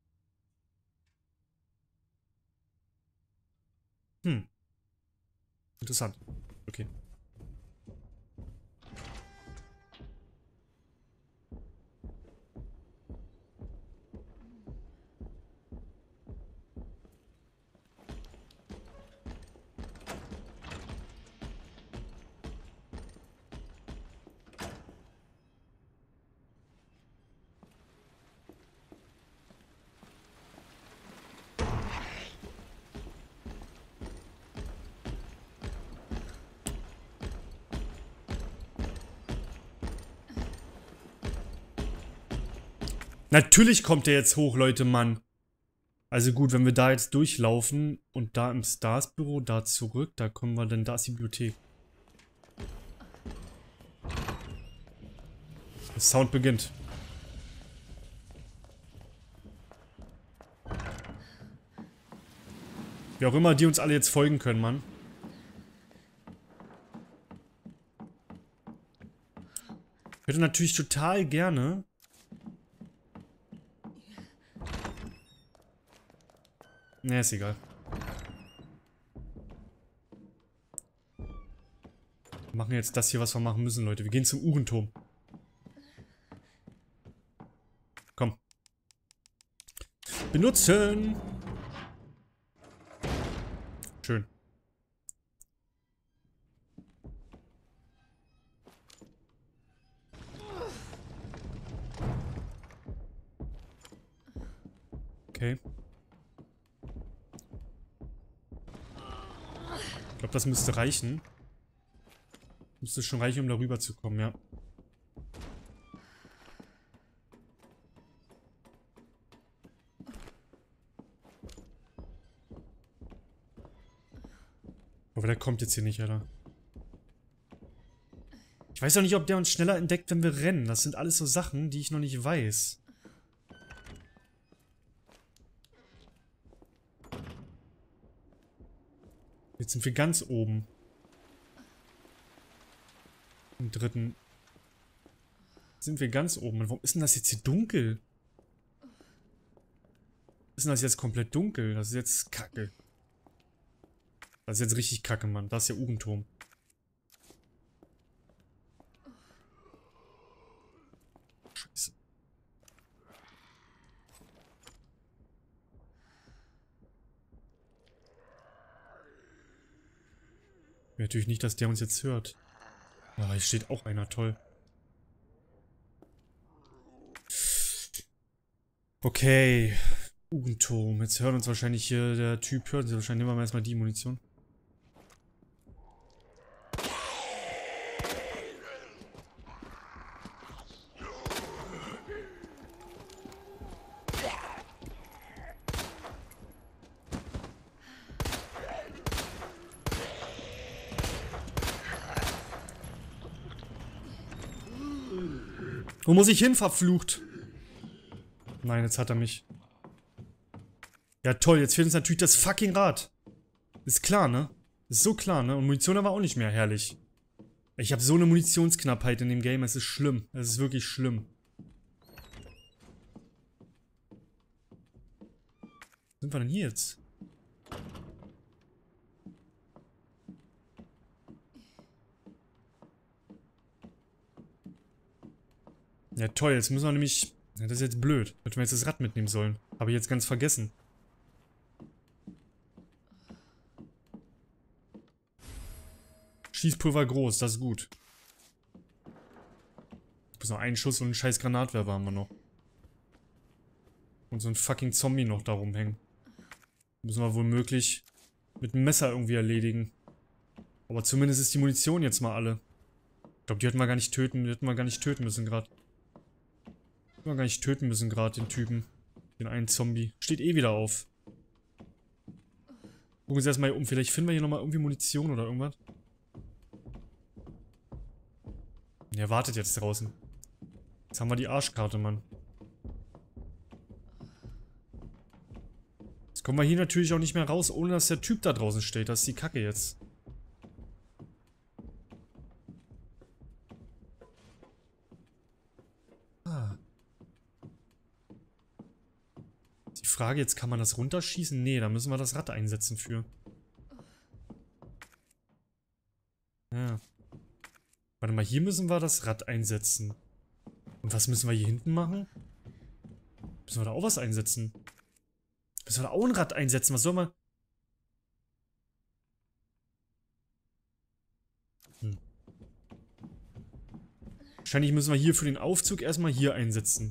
Hm. Interessant. Okay. Natürlich kommt der jetzt hoch, Leute, Mann. Also gut, wenn wir da jetzt durchlaufen und da im Stars-Büro, da zurück, da kommen wir dann, da ist die Bibliothek. Der Sound beginnt. Wie auch immer die uns alle jetzt folgen können, Mann. Ich hätte natürlich total gerne... Ne, ist egal. Wir machen jetzt das hier, was wir machen müssen, Leute. Wir gehen zum Uhrenturm. Komm. Benutzen! Schön. Okay. Ich glaube, das müsste reichen. Müsste schon reichen, um darüber zu kommen, ja. Aber der kommt jetzt hier nicht, Alter. Ich weiß auch nicht, ob der uns schneller entdeckt, wenn wir rennen. Das sind alles so Sachen, die ich noch nicht weiß. Jetzt sind wir ganz oben. Im dritten. Sind wir ganz oben. Warum ist denn das jetzt hier dunkel? Ist denn das jetzt komplett dunkel? Das ist jetzt kacke. Das ist jetzt richtig kacke, Mann. Das ist der Uhrenturm. Scheiße. Natürlich nicht, dass der uns jetzt hört. Ah, hier steht auch einer, toll. Okay. Uhrenturm. Jetzt hört uns wahrscheinlich hier der Typ, hört uns wahrscheinlich. Nehmen wir erstmal die Munition. Wo muss ich hin, verflucht? Nein, jetzt hat er mich. Ja toll, jetzt fehlt uns natürlich das fucking Rad. Ist klar, ne? Ist so klar, ne? Und Munition aber auch nicht mehr, herrlich. Ich habe so eine Munitionsknappheit in dem Game, es ist schlimm. Es ist wirklich schlimm. Wo sind wir denn hier jetzt? Ja toll, jetzt müssen wir nämlich... Ja, das ist jetzt blöd. Hätten wir jetzt das Rad mitnehmen sollen. Habe ich jetzt ganz vergessen. Schießpulver groß, das ist gut. Bis noch einen Schuss und einen scheiß Granatwerfer haben wir noch. Und so ein fucking Zombie noch da rumhängen. Müssen wir wohl möglich mit einem Messer irgendwie erledigen. Aber zumindest ist die Munition jetzt mal alle. Ich glaube, die hätten wir gar nicht töten, die hätten wir gar nicht töten müssen gerade. Hätten wir gar nicht töten müssen gerade, den Typen. Den einen Zombie. Steht eh wieder auf. Gucken wir uns erstmal hier um. Vielleicht finden wir hier nochmal irgendwie Munition oder irgendwas. Er wartet jetzt draußen. Jetzt haben wir die Arschkarte, Mann. Jetzt kommen wir hier natürlich auch nicht mehr raus, ohne dass der Typ da draußen steht. Das ist die Kacke jetzt. Ah. Die Frage, jetzt kann man das runterschießen? Nee, da müssen wir das Rad einsetzen für. Ja. Warte mal, hier müssen wir das Rad einsetzen. Und was müssen wir hier hinten machen? Müssen wir da auch was einsetzen? Müssen wir da auch ein Rad einsetzen? Was soll man... Hm. Wahrscheinlich müssen wir hier für den Aufzug erstmal hier einsetzen.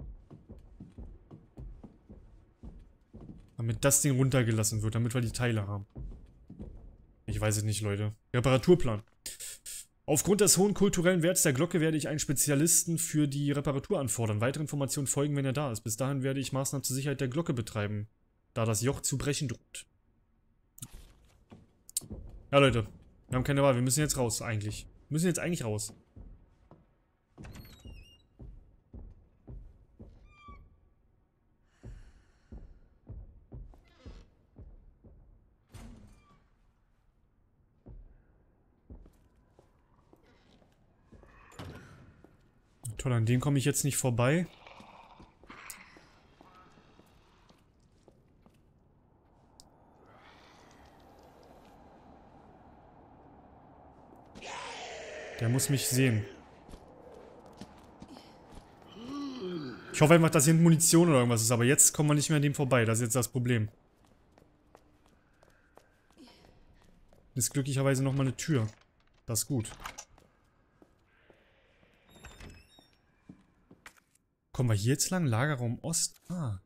Damit das Ding runtergelassen wird, damit wir die Teile haben. Ich weiß es nicht, Leute. Reparaturplan. Aufgrund des hohen kulturellen Werts der Glocke werde ich einen Spezialisten für die Reparatur anfordern. Weitere Informationen folgen, wenn er da ist. Bis dahin werde ich Maßnahmen zur Sicherheit der Glocke betreiben, da das Joch zu brechen droht. Ja, Leute. Wir haben keine Wahl. Wir müssen jetzt raus, eigentlich. Wir müssen jetzt eigentlich raus. Toll, an dem komme ich jetzt nicht vorbei. Der muss mich sehen. Ich hoffe einfach, dass hier Munition oder irgendwas ist, aber jetzt kommen wir nicht mehr an dem vorbei. Das ist jetzt das Problem. Das ist glücklicherweise nochmal eine Tür. Das ist gut. Kommen wir hier jetzt lang? Lagerraum Ost? Ah.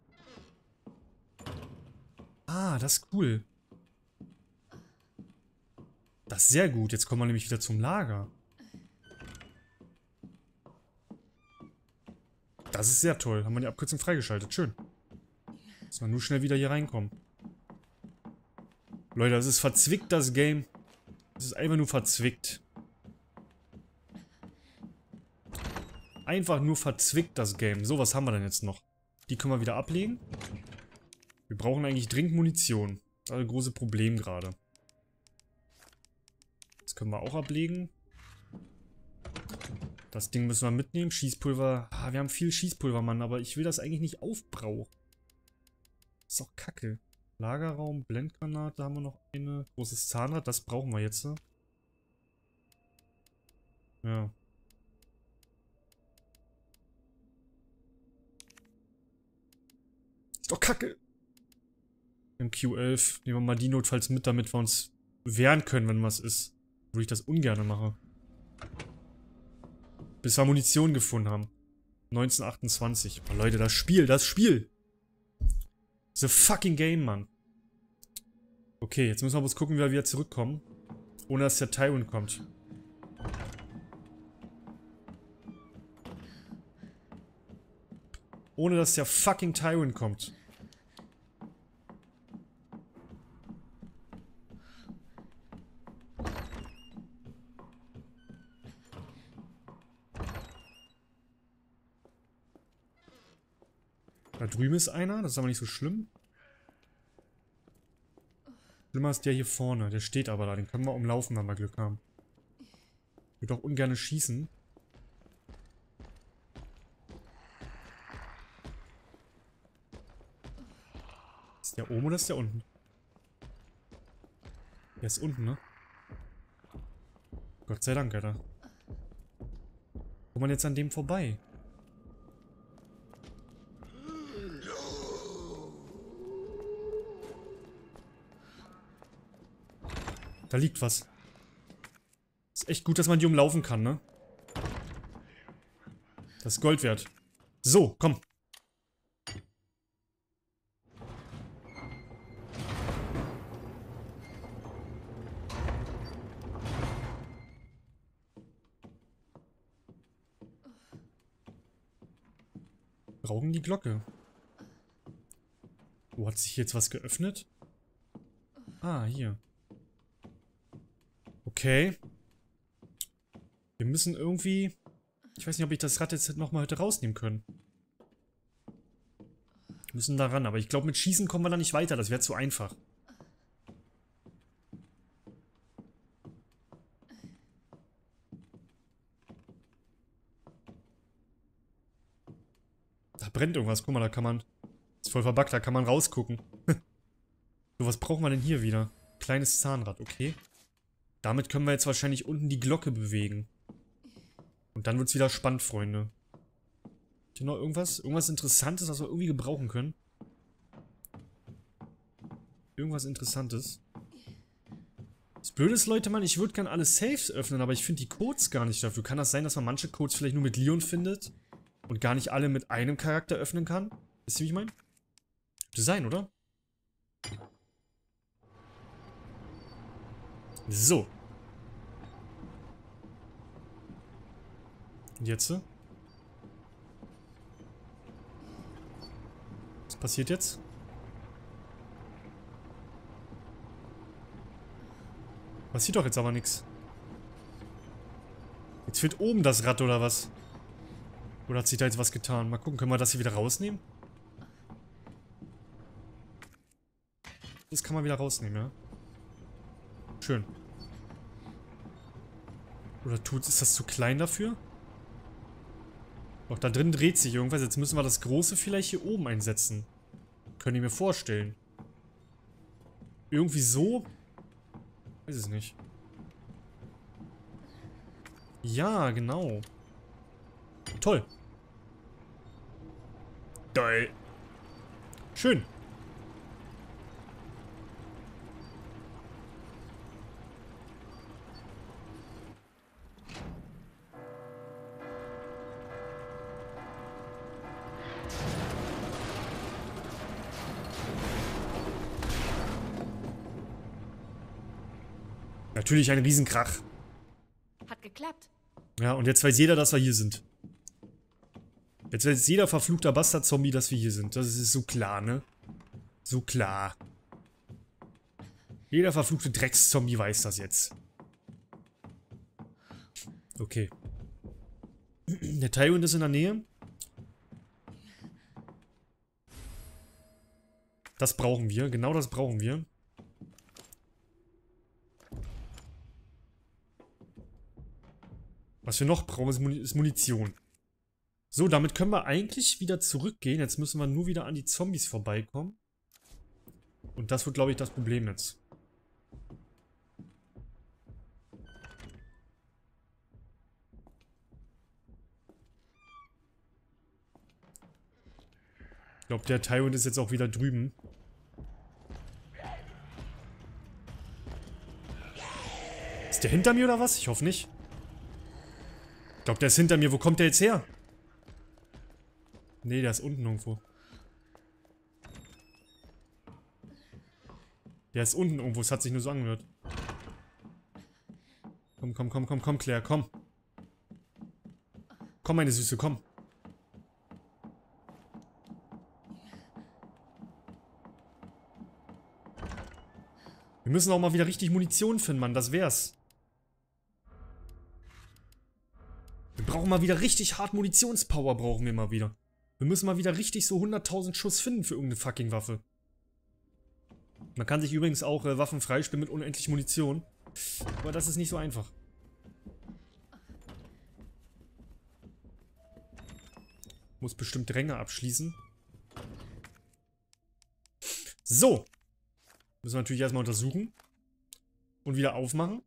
Ah, das ist cool. Das ist sehr gut. Jetzt kommen wir nämlich wieder zum Lager. Das ist sehr toll. Haben wir die Abkürzung freigeschaltet. Schön. Müssen wir nur schnell wieder hier reinkommen. Leute, das ist verzwickt, das Game. Das ist einfach nur verzwickt. Einfach nur verzwickt, das Game. So, was haben wir denn jetzt noch? Die können wir wieder ablegen. Wir brauchen eigentlich dringend Munition. Das ist ein großes Problem gerade. Das können wir auch ablegen. Das Ding müssen wir mitnehmen. Schießpulver. Ah, wir haben viel Schießpulver, Mann, aber ich will das eigentlich nicht aufbrauchen. Das ist doch kacke. Lagerraum, Blendgranate, da haben wir noch eine. Großes Zahnrad, das brauchen wir jetzt. Ja. Ist doch kacke. M Q elf. Nehmen wir mal die notfalls mit, damit wir uns wehren können, wenn was ist. Wo ich das ungern mache. Bis wir Munition gefunden haben. neunzehnhundertachtundzwanzig. Oh, Leute, das Spiel, das Spiel. The fucking game, Mann. Okay, jetzt müssen wir bloß gucken, wie wir wieder zurückkommen. Ohne dass der Tywin kommt. Ohne dass der fucking Tywin kommt. Da drüben ist einer, das ist aber nicht so schlimm. Schlimmer ist der hier vorne, der steht aber da, den können wir umlaufen, wenn wir Glück haben. Ich würde auch ungern schießen. Ist der oben oder ist der unten? Der ist unten, ne? Gott sei Dank, Alter. Kommt man jetzt an dem vorbei? Da liegt was. Ist echt gut, dass man die umlaufen kann, ne? Das ist Gold wert. So, komm. Brauchen die Glocke. Wo hat sich jetzt was geöffnet? Ah, hier. Okay. Wir müssen irgendwie... Ich weiß nicht, ob ich das Rad jetzt nochmal heute rausnehmen können. Wir müssen da ran, aber ich glaube, mit Schießen kommen wir da nicht weiter. Das wäre zu einfach. Da brennt irgendwas. Guck mal, da kann man... Ist voll verbuggt, da kann man rausgucken. So, was brauchen wir denn hier wieder? Kleines Zahnrad, okay. Damit können wir jetzt wahrscheinlich unten die Glocke bewegen. Und dann wird es wieder spannend, Freunde. Hier noch irgendwas? Irgendwas Interessantes, was wir irgendwie gebrauchen können? Irgendwas Interessantes. Das Blöde ist, Leute, Mann, ich würde gerne alle Safes öffnen, aber ich finde die Codes gar nicht dafür. Kann das sein, dass man manche Codes vielleicht nur mit Leon findet? Und gar nicht alle mit einem Charakter öffnen kann? Wisst ihr, wie ich meine? Könnte sein, oder? So. Und jetzt? Was passiert jetzt? Passiert doch jetzt aber nichts. Jetzt fehlt oben das Rad oder was? Oder hat sich da jetzt was getan? Mal gucken, können wir das hier wieder rausnehmen? Das kann man wieder rausnehmen, ja? Schön. Oder tut, ist das zu klein dafür? Doch, da drin dreht sich irgendwas. Jetzt müssen wir das Große vielleicht hier oben einsetzen. Könnt ihr mir vorstellen. Irgendwie so? Weiß es nicht. Ja, genau. Toll. Geil. Schön. Natürlich ein Riesenkrach. Hat geklappt. Ja, und jetzt weiß jeder, dass wir hier sind. Jetzt weiß jeder verfluchter Bastard-Zombie, dass wir hier sind. Das ist so klar, ne? So klar. Jeder verfluchte Drecks-Zombie weiß das jetzt. Okay. Der Tywin ist in der Nähe. Das brauchen wir. Genau das brauchen wir. Was wir noch brauchen, ist, Muni ist Munition. So, damit können wir eigentlich wieder zurückgehen. Jetzt müssen wir nur wieder an die Zombies vorbeikommen. Und das wird, glaube ich, das Problem jetzt. Ich glaube, der Tyrant ist jetzt auch wieder drüben. Ist der hinter mir oder was? Ich hoffe nicht. Ich glaube, der ist hinter mir. Wo kommt der jetzt her? Nee, der ist unten irgendwo. Der ist unten irgendwo. Es hat sich nur so angehört. Komm, komm, komm, komm, komm, Claire, komm. Komm, meine Süße, komm. Wir müssen auch mal wieder richtig Munition finden, Mann. Das wär's. Wir brauchen mal wieder richtig hart Munitionspower, brauchen wir mal wieder. Wir müssen mal wieder richtig so hunderttausend Schuss finden für irgendeine fucking Waffe. Man kann sich übrigens auch äh, Waffen freispielen mit unendlich Munition. Aber das ist nicht so einfach. Muss bestimmt Ränge abschließen. So. Müssen wir natürlich erstmal untersuchen. Und wieder aufmachen.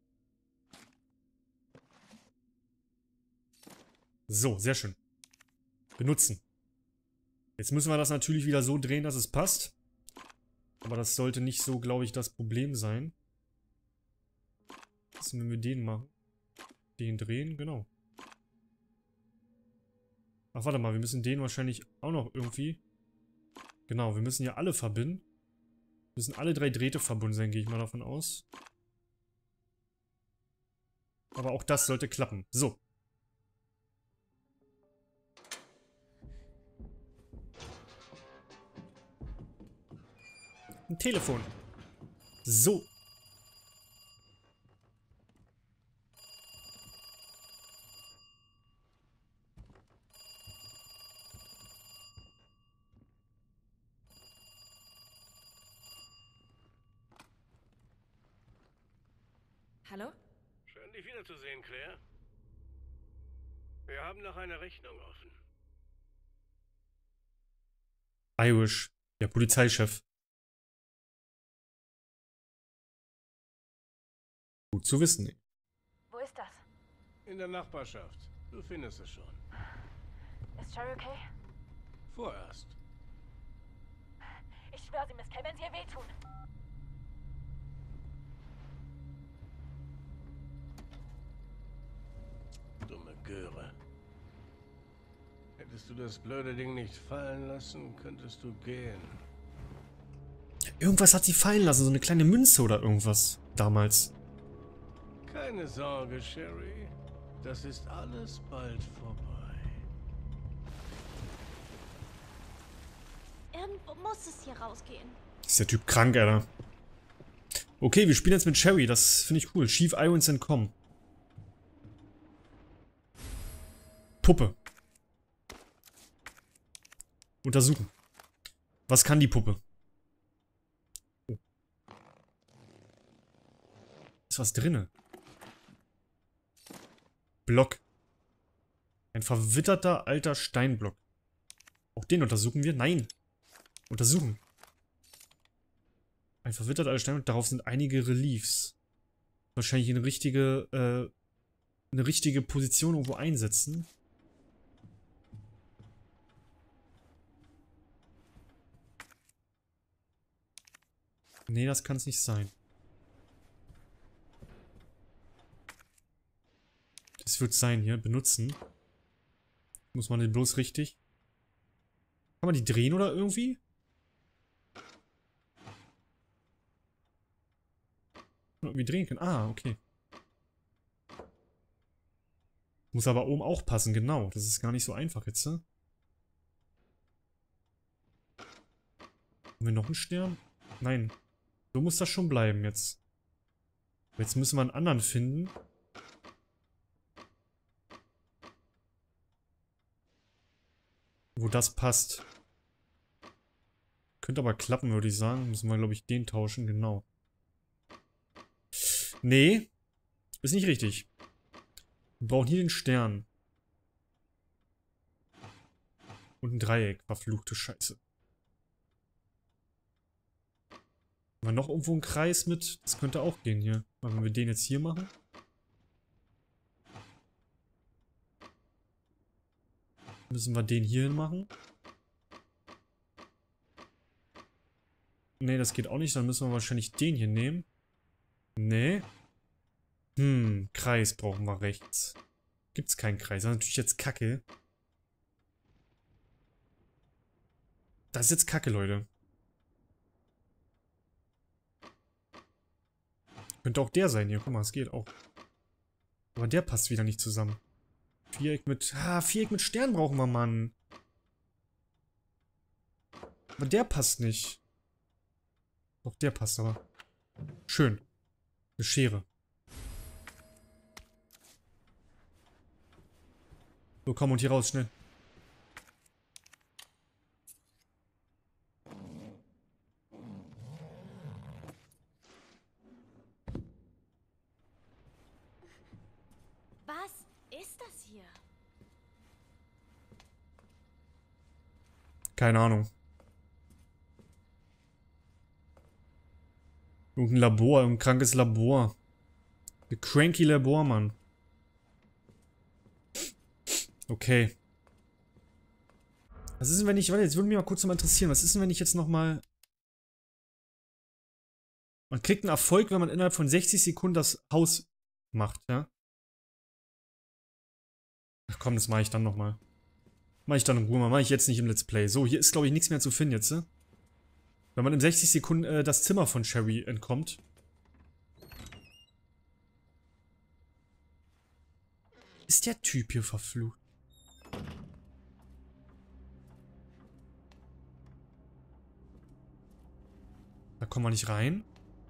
So, sehr schön. Benutzen. Jetzt müssen wir das natürlich wieder so drehen, dass es passt. Aber das sollte nicht so, glaube ich, das Problem sein. Was ist denn, wenn wir den machen? Den drehen, genau. Ach, warte mal, wir müssen den wahrscheinlich auch noch irgendwie... Genau, wir müssen ja alle verbinden. Müssen alle drei Drähte verbunden sein, gehe ich mal davon aus. Aber auch das sollte klappen. So. Ein Telefon. So. Hallo? Schön, dich wiederzusehen, Claire. Wir haben noch eine Rechnung offen. Irish, der Polizeichef. Gut zu wissen. Wo ist das? In der Nachbarschaft. Du findest es schon. Ist Sherry okay? Vorerst. Ich schwöre, sie Miss Kay, wenn sie ihr wehtun. Dumme Göre. Hättest du das blöde Ding nicht fallen lassen, könntest du gehen. Irgendwas hat sie fallen lassen, so eine kleine Münze oder irgendwas. Damals. Keine Sorge, Sherry. Das ist alles bald vorbei. Irgendwo muss es hier rausgehen. Ist der Typ krank, Alter. Okay, wir spielen jetzt mit Sherry. Das finde ich cool. Chief Irons entkommen. Puppe. Untersuchen. Was kann die Puppe? Oh. Ist was drinne? Block. Ein verwitterter alter Steinblock. Auch den untersuchen wir? Nein. Untersuchen. Ein verwitterter alter Steinblock. Darauf sind einige Reliefs. Wahrscheinlich eine richtige, äh, eine richtige Position irgendwo einsetzen. Nee, das kann es nicht sein. Das wird sein hier. Benutzen. Muss man den bloß richtig... Kann man die drehen oder irgendwie? Irgendwie drehen können. Ah, okay. Muss aber oben auch passen, genau. Das ist gar nicht so einfach jetzt, ne? Haben wir noch einen Stern? Nein. So muss das schon bleiben jetzt. Jetzt müssen wir einen anderen finden. Wo das passt. Könnte aber klappen, würde ich sagen. Müssen wir, glaube ich, den tauschen. Genau. Nee. Ist nicht richtig. Wir brauchen hier den Stern. Und ein Dreieck. Verfluchte Scheiße. Haben wir noch irgendwo einen Kreis mit? Das könnte auch gehen hier. Aber wenn wir den jetzt hier machen. Müssen wir den hier hin machen. Nee, das geht auch nicht. Dann müssen wir wahrscheinlich den hier nehmen. Nee. Hm, Kreis brauchen wir rechts. Gibt's keinen Kreis. Das ist natürlich jetzt Kacke. Das ist jetzt Kacke, Leute. Könnte auch der sein hier. Guck mal, es geht auch. Aber der passt wieder nicht zusammen. Viereck mit... Ah, Viereck mit Stern brauchen wir, Mann. Aber der passt nicht. Doch, der passt aber. Schön. Eine Schere. So, komm und hier raus, schnell. Was ist das hier? Keine Ahnung. Irgendein Labor, ein krankes Labor. Ein cranky Labor, Mann. Okay. Was ist denn, wenn ich... Warte, jetzt würde mich mal kurz noch mal interessieren. Was ist denn, wenn ich jetzt nochmal... Man kriegt einen Erfolg, wenn man innerhalb von sechzig Sekunden das Haus macht, ja? Ach komm, das mache ich dann nochmal. Mach ich dann in Ruhe, mach ich jetzt nicht im Let's Play. So, hier ist, glaube ich, nichts mehr zu finden jetzt, ne? Wenn man in sechzig Sekunden äh, das Zimmer von Sherry entkommt. Ist der Typ hier verflucht? Da kommen wir nicht rein.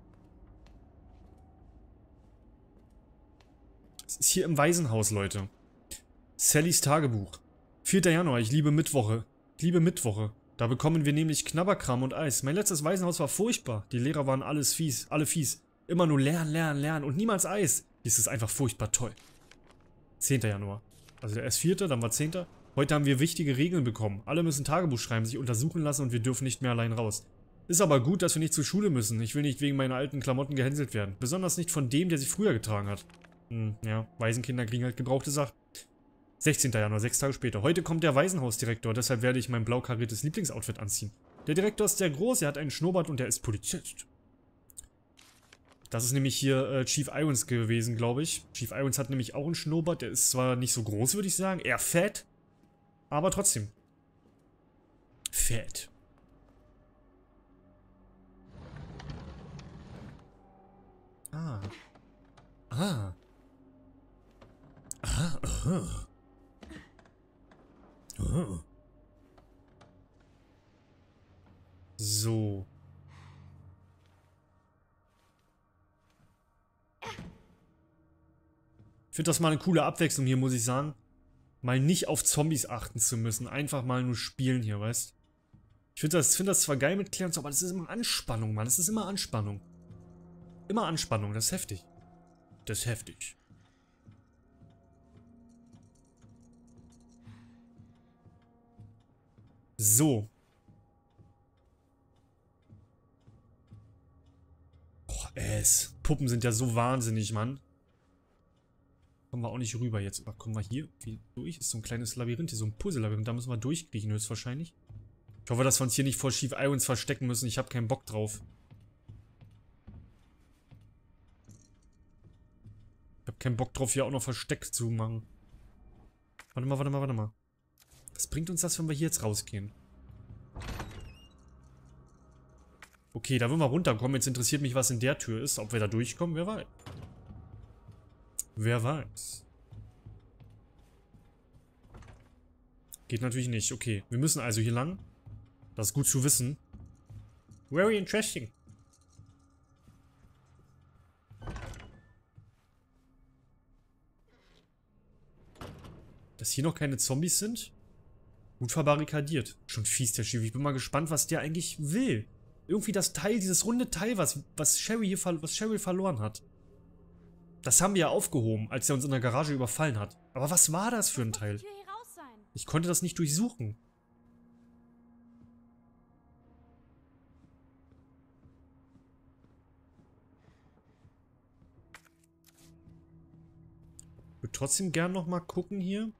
Es ist hier im Waisenhaus, Leute. Sallys Tagebuch. vierter Januar, ich liebe Mittwoche. Ich liebe Mittwoche. Da bekommen wir nämlich Knabberkram und Eis. Mein letztes Waisenhaus war furchtbar. Die Lehrer waren alles fies, alle fies. Immer nur lernen, lernen, lernen und niemals Eis. Dies ist einfach furchtbar toll. zehnter Januar. Also der erst vierte, dann war zehnter Heute haben wir wichtige Regeln bekommen. Alle müssen Tagebuch schreiben, sich untersuchen lassen und wir dürfen nicht mehr allein raus. Ist aber gut, dass wir nicht zur Schule müssen. Ich will nicht wegen meiner alten Klamotten gehänselt werden. Besonders nicht von dem, der sie früher getragen hat. Hm, ja, Waisenkinder kriegen halt gebrauchte Sachen. sechzehnter Januar, sechs Tage später. Heute kommt der Waisenhausdirektor, deshalb werde ich mein blau kariertes Lieblingsoutfit anziehen. Der Direktor ist sehr groß, er hat einen Schnurrbart und er ist Polizist. Das ist nämlich hier äh, Chief Irons gewesen, glaube ich. Chief Irons hat nämlich auch einen Schnurrbart, der ist zwar nicht so groß, würde ich sagen, eher fett, aber trotzdem. Fett. Ah. Ah. Ah, aha. Oh. So. Ich finde das mal eine coole Abwechslung hier, muss ich sagen. Mal nicht auf Zombies achten zu müssen. Einfach mal nur spielen hier, weißt? Ich finde das, find das zwar geil mit Claire, aber das ist immer Anspannung, Mann. Das ist immer Anspannung. Immer Anspannung, das ist heftig. Das ist heftig. So. Boah, es. Puppen sind ja so wahnsinnig, Mann. Kommen wir auch nicht rüber jetzt. Aber kommen wir hier wie durch? Ist so ein kleines Labyrinth hier, so ein Puzzle-Labyrinth. Da müssen wir durchkriechen höchstwahrscheinlich. Ich hoffe, dass wir uns hier nicht vor Chief Irons verstecken müssen. Ich habe keinen Bock drauf. Ich habe keinen Bock drauf, hier auch noch Versteck zu machen. Warte mal, warte mal, warte mal. Was bringt uns das, wenn wir hier jetzt rausgehen? Okay, da wollen wir runterkommen. Jetzt interessiert mich, was in der Tür ist. Ob wir da durchkommen, wer weiß. Wer weiß. Geht natürlich nicht. Okay, wir müssen also hier lang. Das ist gut zu wissen. Very interesting. Dass hier noch keine Zombies sind? Gut verbarrikadiert. Schon fies, der Chief. Ich bin mal gespannt, was der eigentlich will. Irgendwie das Teil, dieses runde Teil, was, was, Sherry hier, was Sherry verloren hat. Das haben wir ja aufgehoben, als er uns in der Garage überfallen hat. Aber was war das für ein Teil? Ich konnte das nicht durchsuchen. Ich würde trotzdem gern noch mal gucken hier.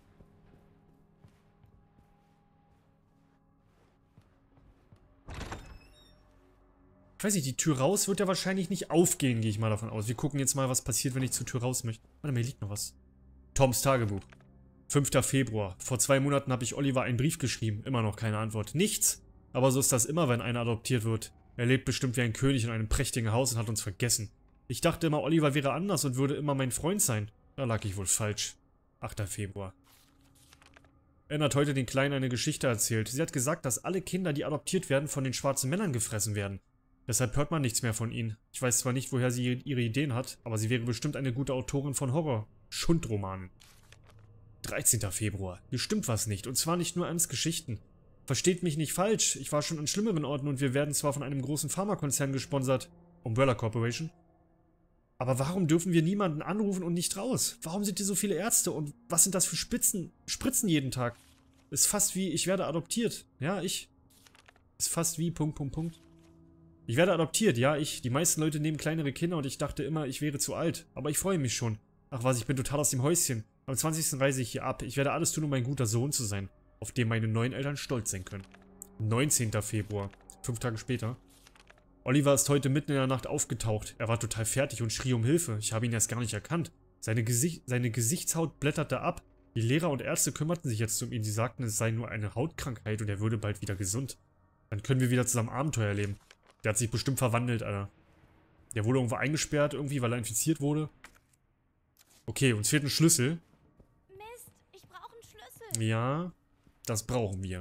Ich weiß nicht, die Tür raus wird ja wahrscheinlich nicht aufgehen, gehe ich mal davon aus. Wir gucken jetzt mal, was passiert, wenn ich zur Tür raus möchte. Warte mal, hier liegt noch was. Toms Tagebuch. fünfter Februar. Vor zwei Monaten habe ich Oliver einen Brief geschrieben. Immer noch keine Antwort. Nichts. Aber so ist das immer, wenn einer adoptiert wird. Er lebt bestimmt wie ein König in einem prächtigen Haus und hat uns vergessen. Ich dachte immer, Oliver wäre anders und würde immer mein Freund sein. Da lag ich wohl falsch. achter Februar. Anne hat heute den Kleinen eine Geschichte erzählt. Sie hat gesagt, dass alle Kinder, die adoptiert werden, von den schwarzen Männern gefressen werden. Deshalb hört man nichts mehr von ihnen. Ich weiß zwar nicht, woher sie ihre Ideen hat, aber sie wäre bestimmt eine gute Autorin von Horror-Schundromanen. dreizehnter Februar. Hier stimmt was nicht, und zwar nicht nur Anns Geschichten. Versteht mich nicht falsch, ich war schon an schlimmeren Orten und wir werden zwar von einem großen Pharmakonzern gesponsert, Umbrella Corporation, aber warum dürfen wir niemanden anrufen und nicht raus? Warum sind hier so viele Ärzte und was sind das für Spitzen, Spritzen jeden Tag? Ist fast wie, ich werde adoptiert. Ja, ich. Ist fast wie, Punkt, Punkt, Punkt. Ich werde adoptiert, ja, ich. Die meisten Leute nehmen kleinere Kinder und ich dachte immer, ich wäre zu alt. Aber ich freue mich schon. Ach was, ich bin total aus dem Häuschen. Am zwanzigsten reise ich hier ab. Ich werde alles tun, um ein guter Sohn zu sein, auf den meine neuen Eltern stolz sein können. neunzehnter Februar. Fünf Tage später. Oliver ist heute mitten in der Nacht aufgetaucht. Er war total fertig und schrie um Hilfe. Ich habe ihn erst gar nicht erkannt. Seine, Gesicht, seine Gesichtshaut blätterte ab. Die Lehrer und Ärzte kümmerten sich jetzt um ihn. Sie sagten, es sei nur eine Hautkrankheit und er würde bald wieder gesund. Dann können wir wieder zusammen Abenteuer erleben. Der hat sich bestimmt verwandelt, Alter. Der wurde irgendwo eingesperrt, irgendwie, weil er infiziert wurde. Okay, uns fehlt ein Schlüssel. Mist, ich brauche einen Schlüssel. Ja, das brauchen wir.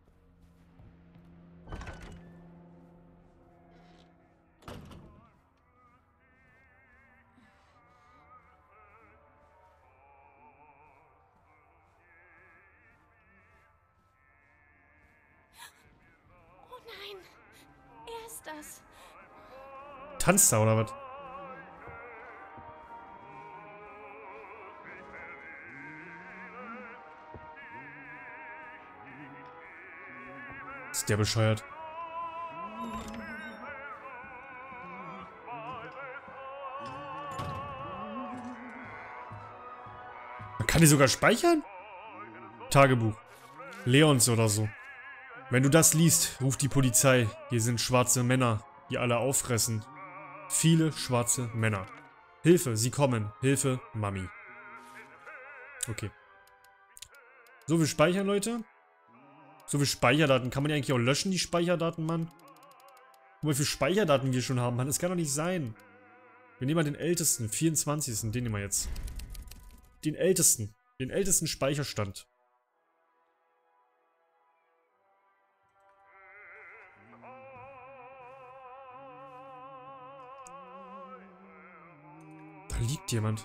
Oh nein, er ist das. Tanzt da, oder was? Ist der bescheuert? Man kann die sogar speichern? Tagebuch. Leons oder so. Wenn du das liest, ruf die Polizei. Hier sind schwarze Männer, die alle auffressen. Viele schwarze Männer. Hilfe, sie kommen. Hilfe, Mami. Okay. So, wir speichern, Leute. So viele Speicherdaten. Kann man die eigentlich auch löschen, die Speicherdaten, Mann? Guck mal, wie viele Speicherdaten wir schon haben, Mann. Das kann doch nicht sein. Wir nehmen mal den ältesten, vierundzwanzigsten Den nehmen wir jetzt. Den ältesten. Den ältesten Speicherstand. Da liegt jemand.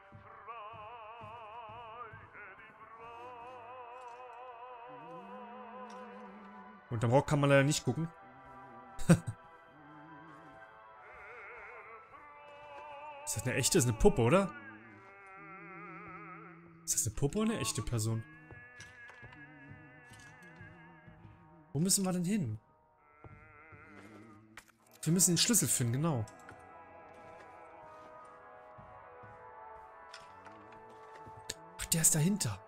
Unterm Rock kann man leider nicht gucken. Ist das eine echte? Ist eine Puppe, oder? Ist das eine Puppe oder eine echte Person? Wo müssen wir denn hin? Wir müssen den Schlüssel finden, genau. Ach, der ist dahinter.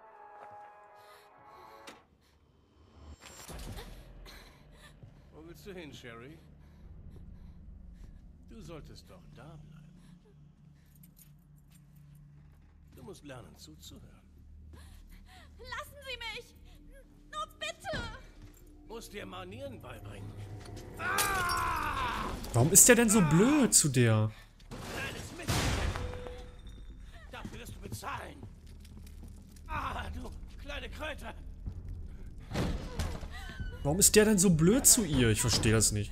Wo willst du hin, Sherry? Du solltest doch da bleiben. Du musst lernen zuzuhören. Lassen Sie mich! Nur bitte! Musst dir Manieren beibringen. Warum ist der denn so blöd zu der? Kleines Mädchen. Dafür wirst du bezahlen. Ah, du kleine Kröte. Warum ist der denn so blöd zu ihr? Ich verstehe das nicht.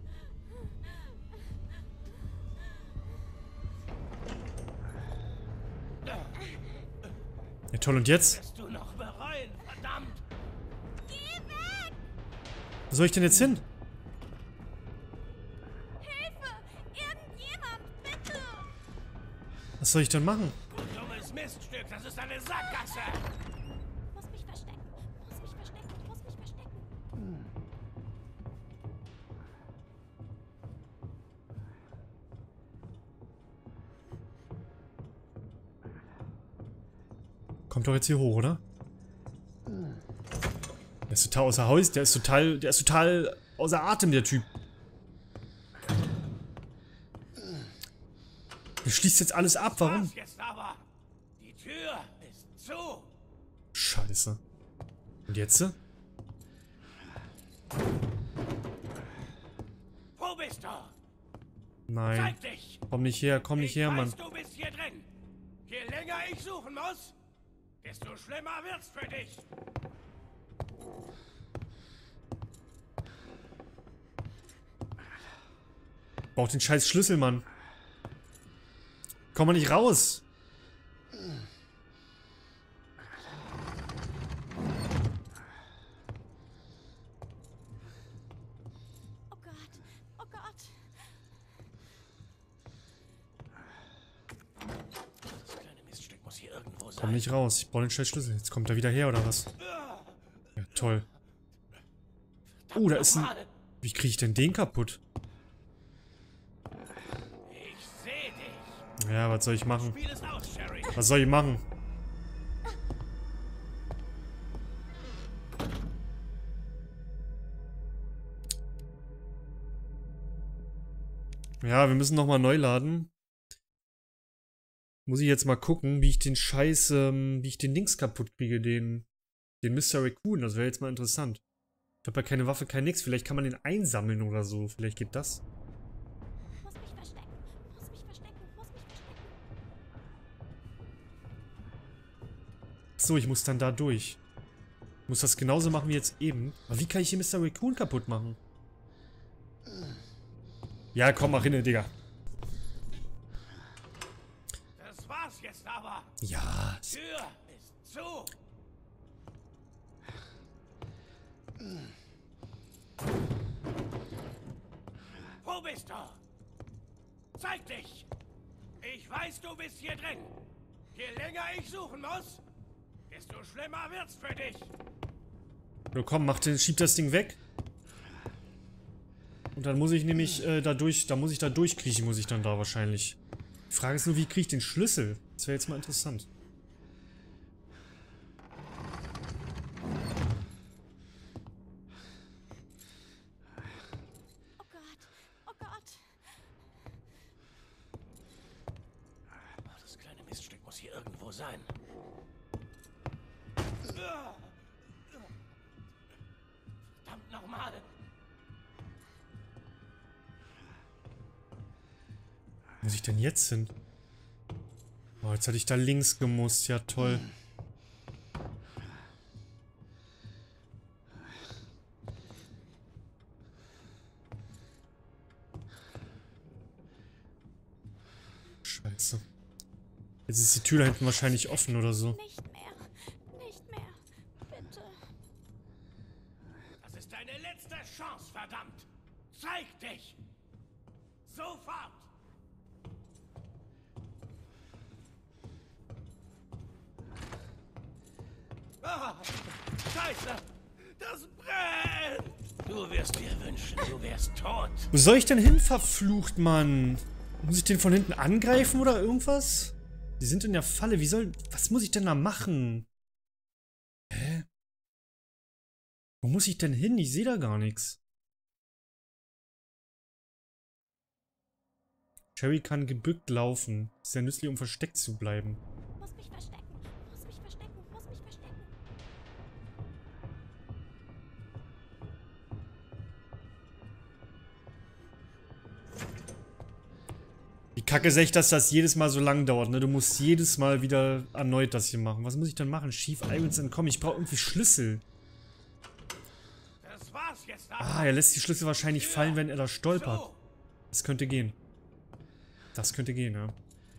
Ja toll, und jetzt? Wirst du noch bereuen, verdammt. Geh weg! Wo soll ich denn jetzt hin? Hilfe! Irgendjemand, bitte! Was soll ich denn machen? Du dummes Miststück, das ist eine Sackgasse. Ich muss mich verstecken. Ich muss mich verstecken. Ich muss mich verstecken. Kommt doch jetzt hier hoch, oder? Der ist total außer Haus, der ist total, der ist total außer Atem, der Typ. Der schließt jetzt alles ab, warum? Was jetzt aber? Die Tür ist zu. Scheiße. Und jetzt? Wo bist du? Nein. Zeig dich. Komm nicht her, komm nicht Ich her, weiß, Mann. du bist hier drin. Je länger ich suchen muss, desto schlimmer wird's für dich. Braucht den scheiß Schlüssel, Mann. Komm mal nicht raus. Oh Gott, oh Gott. Das kleine Miststück muss hier irgendwo sein. Komm nicht raus. Ich brauche den scheiß Schlüssel. Jetzt kommt er wieder her, oder was? Ja, toll. Oh, da ist ein... Wie kriege ich denn den kaputt? Ich seh dich. Ja, was soll ich machen? Spiel es aus, Sherry. Was soll ich machen? Ja, wir müssen nochmal neu laden. Muss ich jetzt mal gucken, wie ich den Scheiß, ähm, wie ich den Dings kaputt kriege, den, den Mister Raccoon. Das wäre jetzt mal interessant. Ich habe ja keine Waffe, kein nix. Vielleicht kann man den einsammeln oder so. Vielleicht geht das. Muss mich verstecken. Muss mich verstecken. Muss mich verstecken. So, ich muss dann da durch. Ich muss das genauso machen wie jetzt eben. Aber wie kann ich hier Mister Raccoon kaputt machen? Ja, komm, mach hin, Digga. Das war's jetzt aber. Ja. Tür ist zu. Wo bist du? Zeig dich! Ich weiß, du bist hier drin. Je länger ich suchen muss, desto schlimmer wird's für dich. So, komm, mach den, schieb das Ding weg. Und dann muss ich nämlich äh, da durch, da muss ich da durchkriechen, muss ich dann da wahrscheinlich. Die Frage ist nur, wie kriege ich den Schlüssel? Das wäre jetzt mal interessant. Oh Gott. Oh Gott. Oh, das kleine Miststück muss hier irgendwo sein. Verdammt nochmal. Wo muss ich denn jetzt hin? Oh, jetzt hatte ich da links gemusst. Ja, toll. Scheiße. Jetzt ist die Tür da hinten wahrscheinlich offen oder so. Nicht mehr. Nicht mehr. Bitte. Das ist deine letzte Chance, verdammt. Zeig dich. Sofort. Ah, Scheiße! Das brennt! Du wirst dir wünschen, du wärst tot. Wo soll ich denn hin, verflucht, Mann? Muss ich den von hinten angreifen oder irgendwas? Die sind in der Falle. Wie soll... Was muss ich denn da machen? Hä? Wo muss ich denn hin? Ich sehe da gar nichts. Sherry kann gebückt laufen. Ist ja nützlich, um versteckt zu bleiben. Muss mich verstecken. Muss mich verstecken. Muss mich verstecken. Die Kacke ist echt, dass das jedes Mal so lang dauert, ne? Du musst jedes Mal wieder erneut das hier machen. Was muss ich denn machen? Chief Irons entkommen. Ich brauche irgendwie Schlüssel. Das war's jetzt. Ah, er lässt die Schlüssel wahrscheinlich fallen, wenn er da stolpert. So. Das könnte gehen. Das könnte gehen, ja.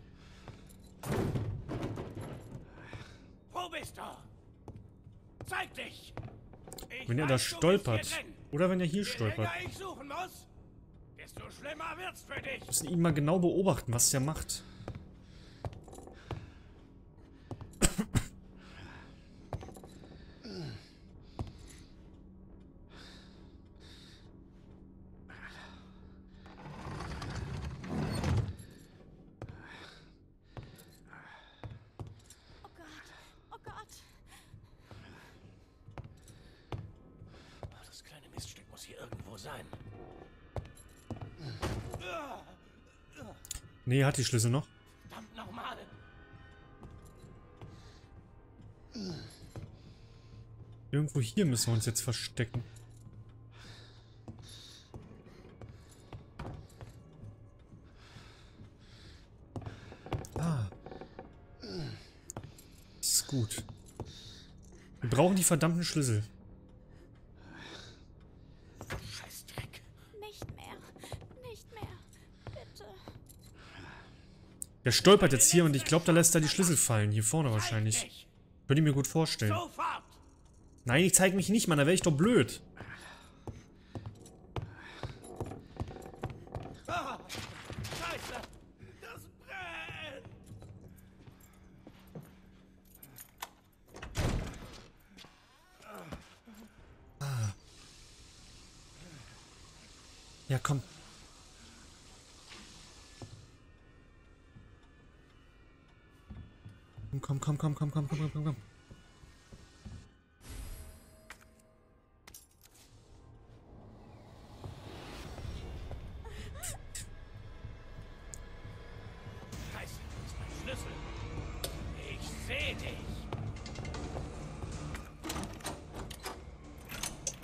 Wo bist du? Zeig dich! Ich Wenn er da weiß, du bist stolpert. hier drin. Oder wenn er hier Je stolpert. länger ich suchen muss, desto schlimmer wird's für dich. Wir müssen ihn mal genau beobachten, was der macht. Oh Gott. Oh Gott. Oh, das kleine Miststück muss hier irgendwo sein. Nee, er hat die Schlüssel noch. Verdammt nochmal! Irgendwo hier müssen wir uns jetzt verstecken. Ah. Ist gut. Wir brauchen die verdammten Schlüssel. Scheißdreck. Nicht mehr. Nicht mehr. Bitte. Der stolpert jetzt hier und ich glaube, da lässt er die Schlüssel fallen. Hier vorne wahrscheinlich. Zeig dich. Könnte ich mir gut vorstellen. Sofort! Nein, ich zeige mich nicht, Mann. Da wäre ich doch blöd. Ah, Scheiße! Das brennt! Ja, komm. Komm, komm, komm, komm, komm, komm, komm, komm, komm. Scheiße, das ist mein Schlüssel.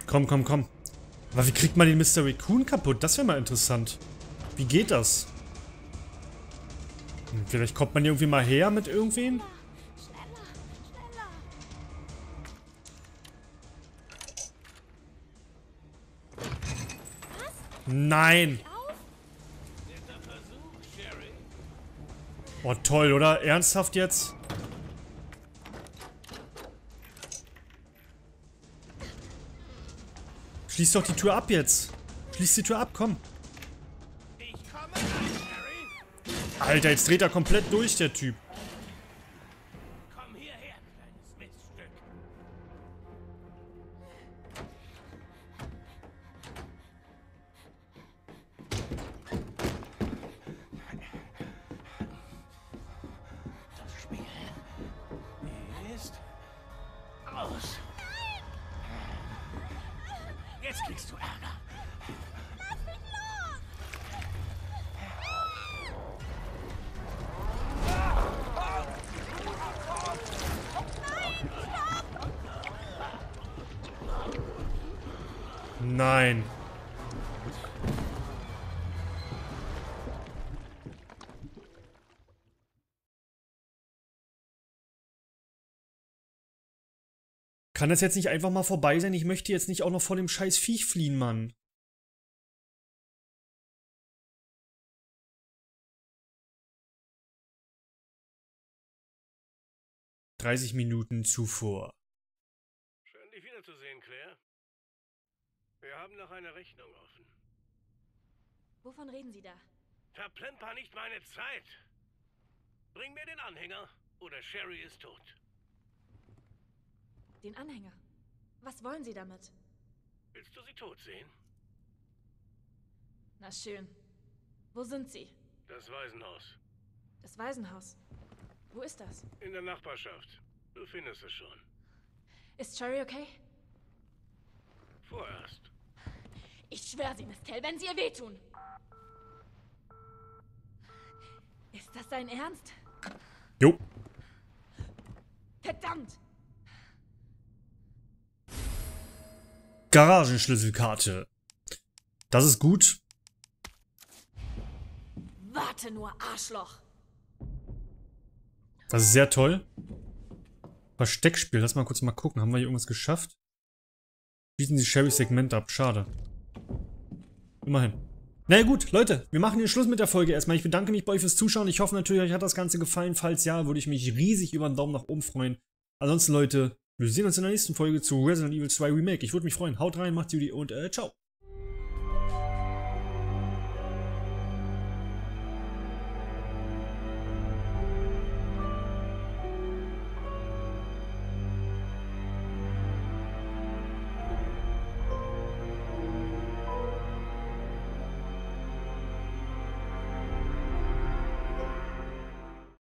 Komm, komm, komm. Aber wie kriegt man den Mister Raccoon kaputt? Das wäre mal interessant. Wie geht das? Hm, vielleicht kommt man irgendwie mal her mit irgendwem? Schneller, schneller. Nein! Netter Versuch, Sherry. Oh, toll, oder? Ernsthaft jetzt? Schließ doch die Tür ab jetzt. Schließ die Tür ab, komm. Ich komme rein, Sherry. Alter, jetzt dreht er komplett durch, der Typ. Komm hierher, kleines Miststück. Das Spiel ist aus. Jetzt kriegst du Ärger. Lass mich los! Nein. Kann das jetzt nicht einfach mal vorbei sein? Ich möchte jetzt nicht auch noch vor dem scheiß Viech fliehen, Mann. dreißig Minuten zuvor. Schön, dich wiederzusehen, Claire. Wir haben noch eine Rechnung offen. Wovon reden Sie da? Verplemper nicht meine Zeit. Bring mir den Anhänger oder Sherry ist tot. Den Anhänger. Was wollen Sie damit? Willst du sie tot sehen? Na schön. Wo sind Sie? Das Waisenhaus. Das Waisenhaus. Wo ist das? In der Nachbarschaft. Du findest es schon. Ist Sherry okay? Vorerst. Ich schwöre Sie, Miss Kell, wenn Sie ihr wehtun. Ist das dein Ernst? Jo. Verdammt! Garagenschlüsselkarte. Das ist gut. Warte nur, Arschloch! Das ist sehr toll. Versteckspiel. Lass mal kurz mal gucken. Haben wir hier irgendwas geschafft? Schließen Sie Sherrys Segment ab. Schade. Immerhin. Na ja, gut, Leute. Wir machen den Schluss mit der Folge erstmal. Ich bedanke mich bei euch fürs Zuschauen. Ich hoffe natürlich, euch hat das Ganze gefallen. Falls ja, würde ich mich riesig über einen Daumen nach oben freuen. Ansonsten, Leute, wir sehen uns in der nächsten Folge zu Resident Evil zwei Remake. Ich würde mich freuen. Haut rein, macht's gut und äh, ciao.